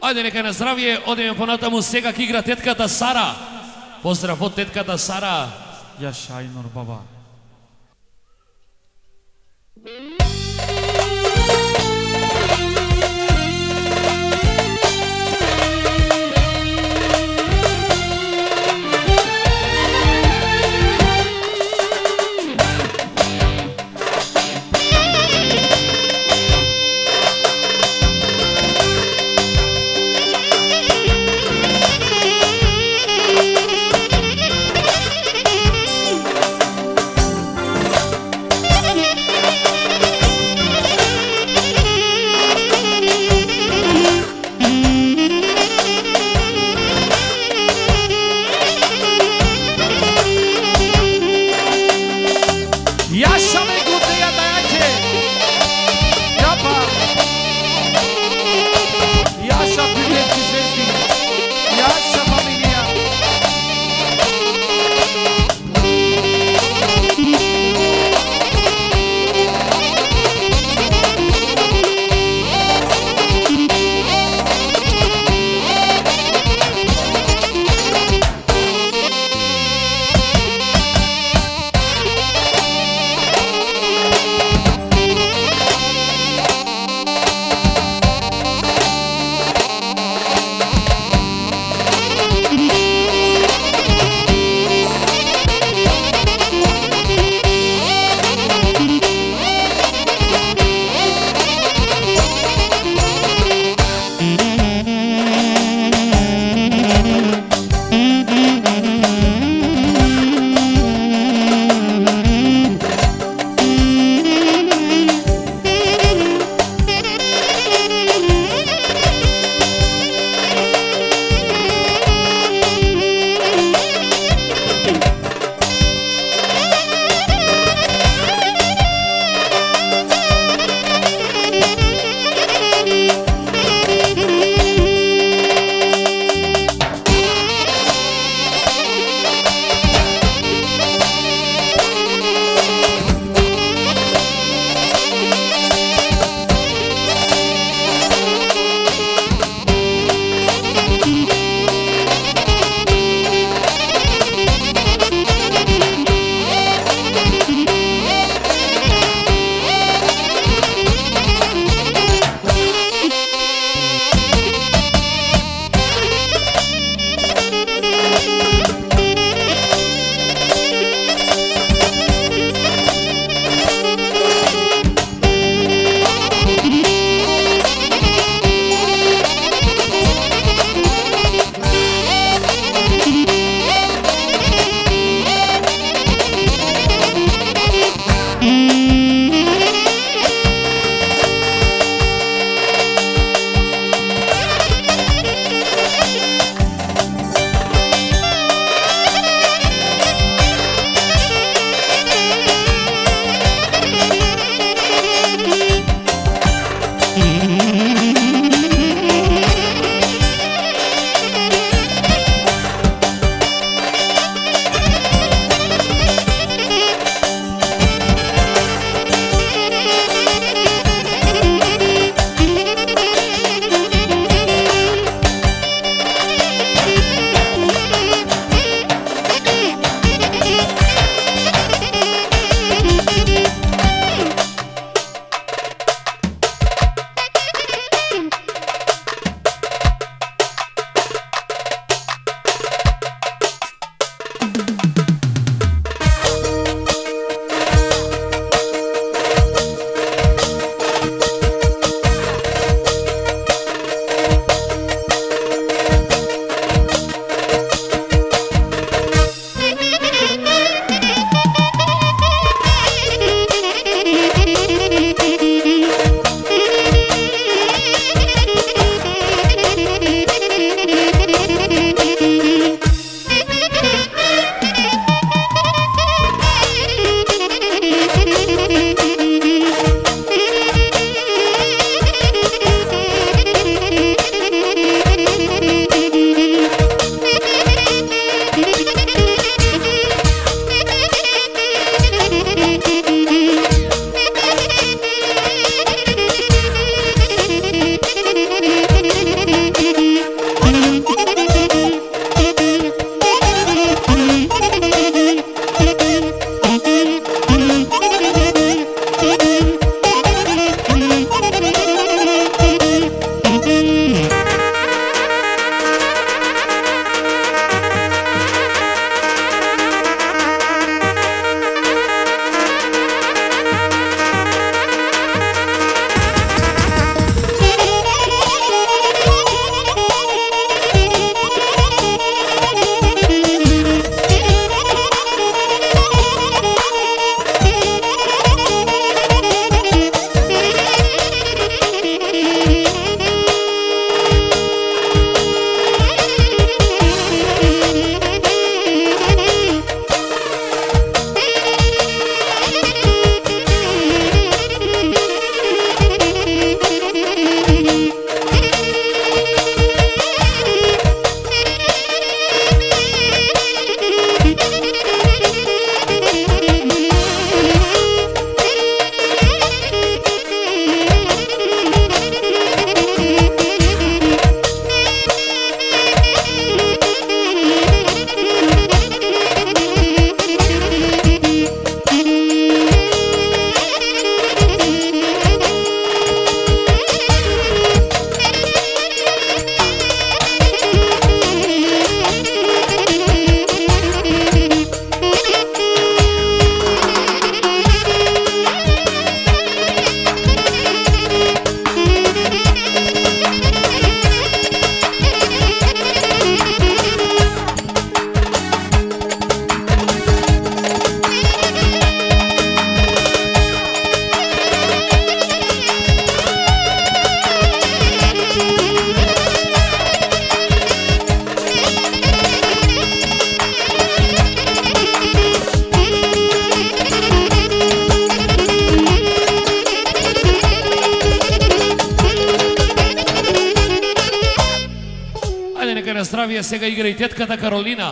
Ajde, neka na zdravije, odemo ponatamo сега игра тетката Сара. Поздрав од тетката Сара. Yaşay Nur Baba. Neka na zdravije сега igra i tetkata Karolina.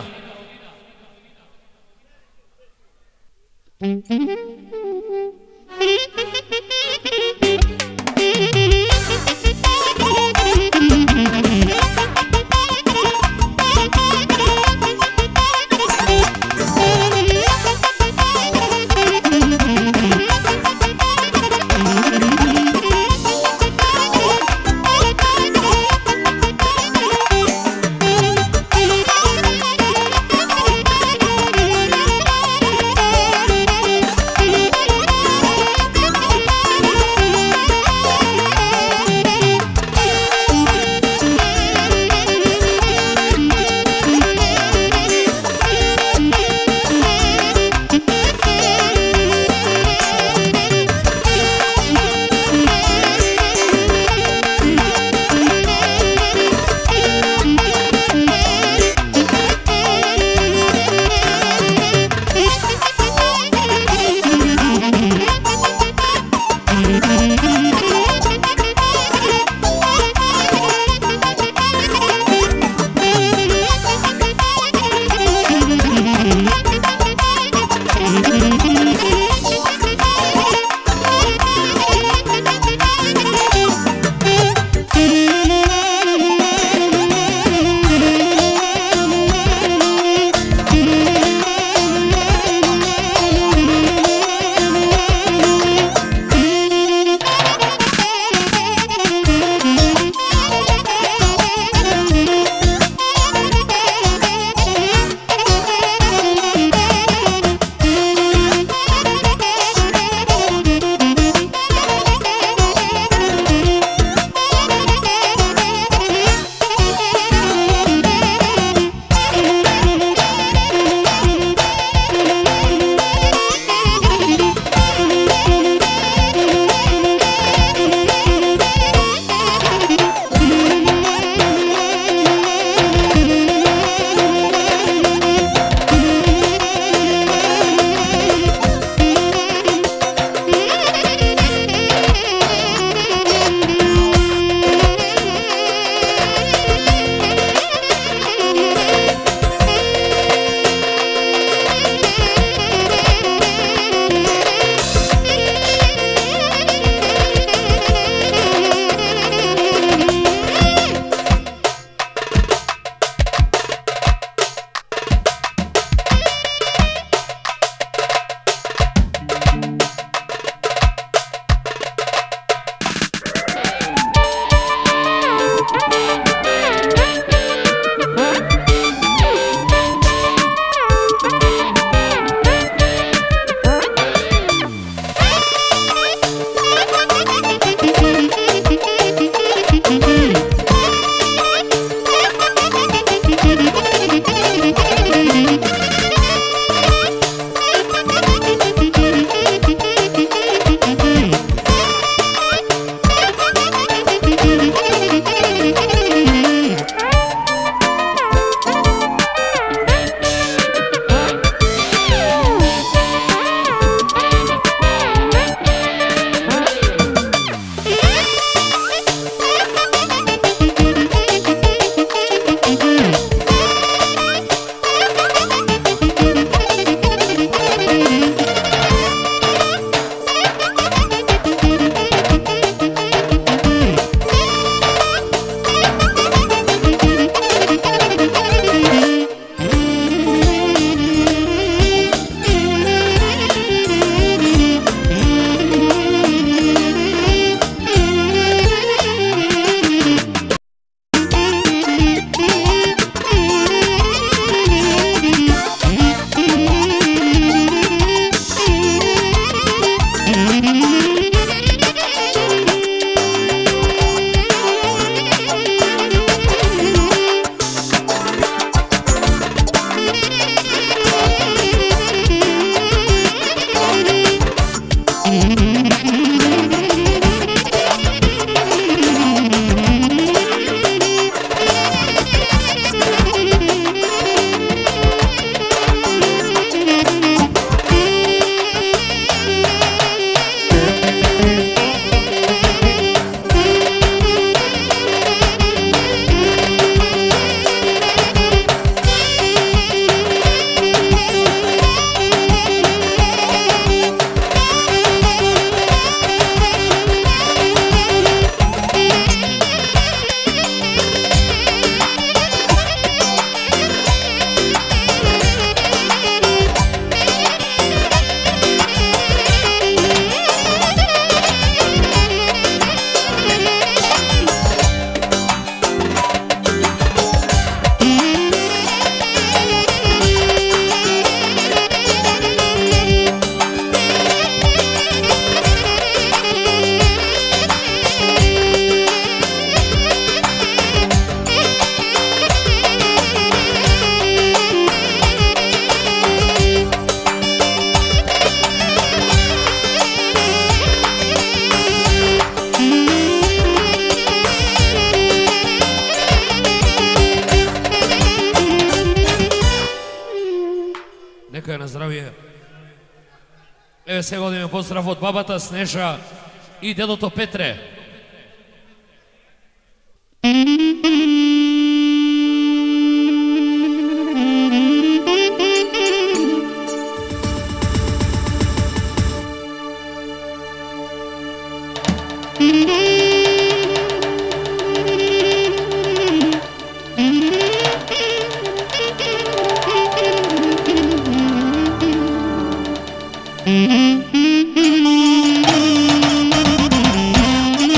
Neka je na zdravije. Evo se godime pozdrav od babata Sneža i dedoto Petre. Mm-hmm.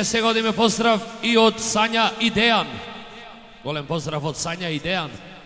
Е, сега одиме поздрав и од Сања и Дејан. Голем поздрав од Сања и Дејан.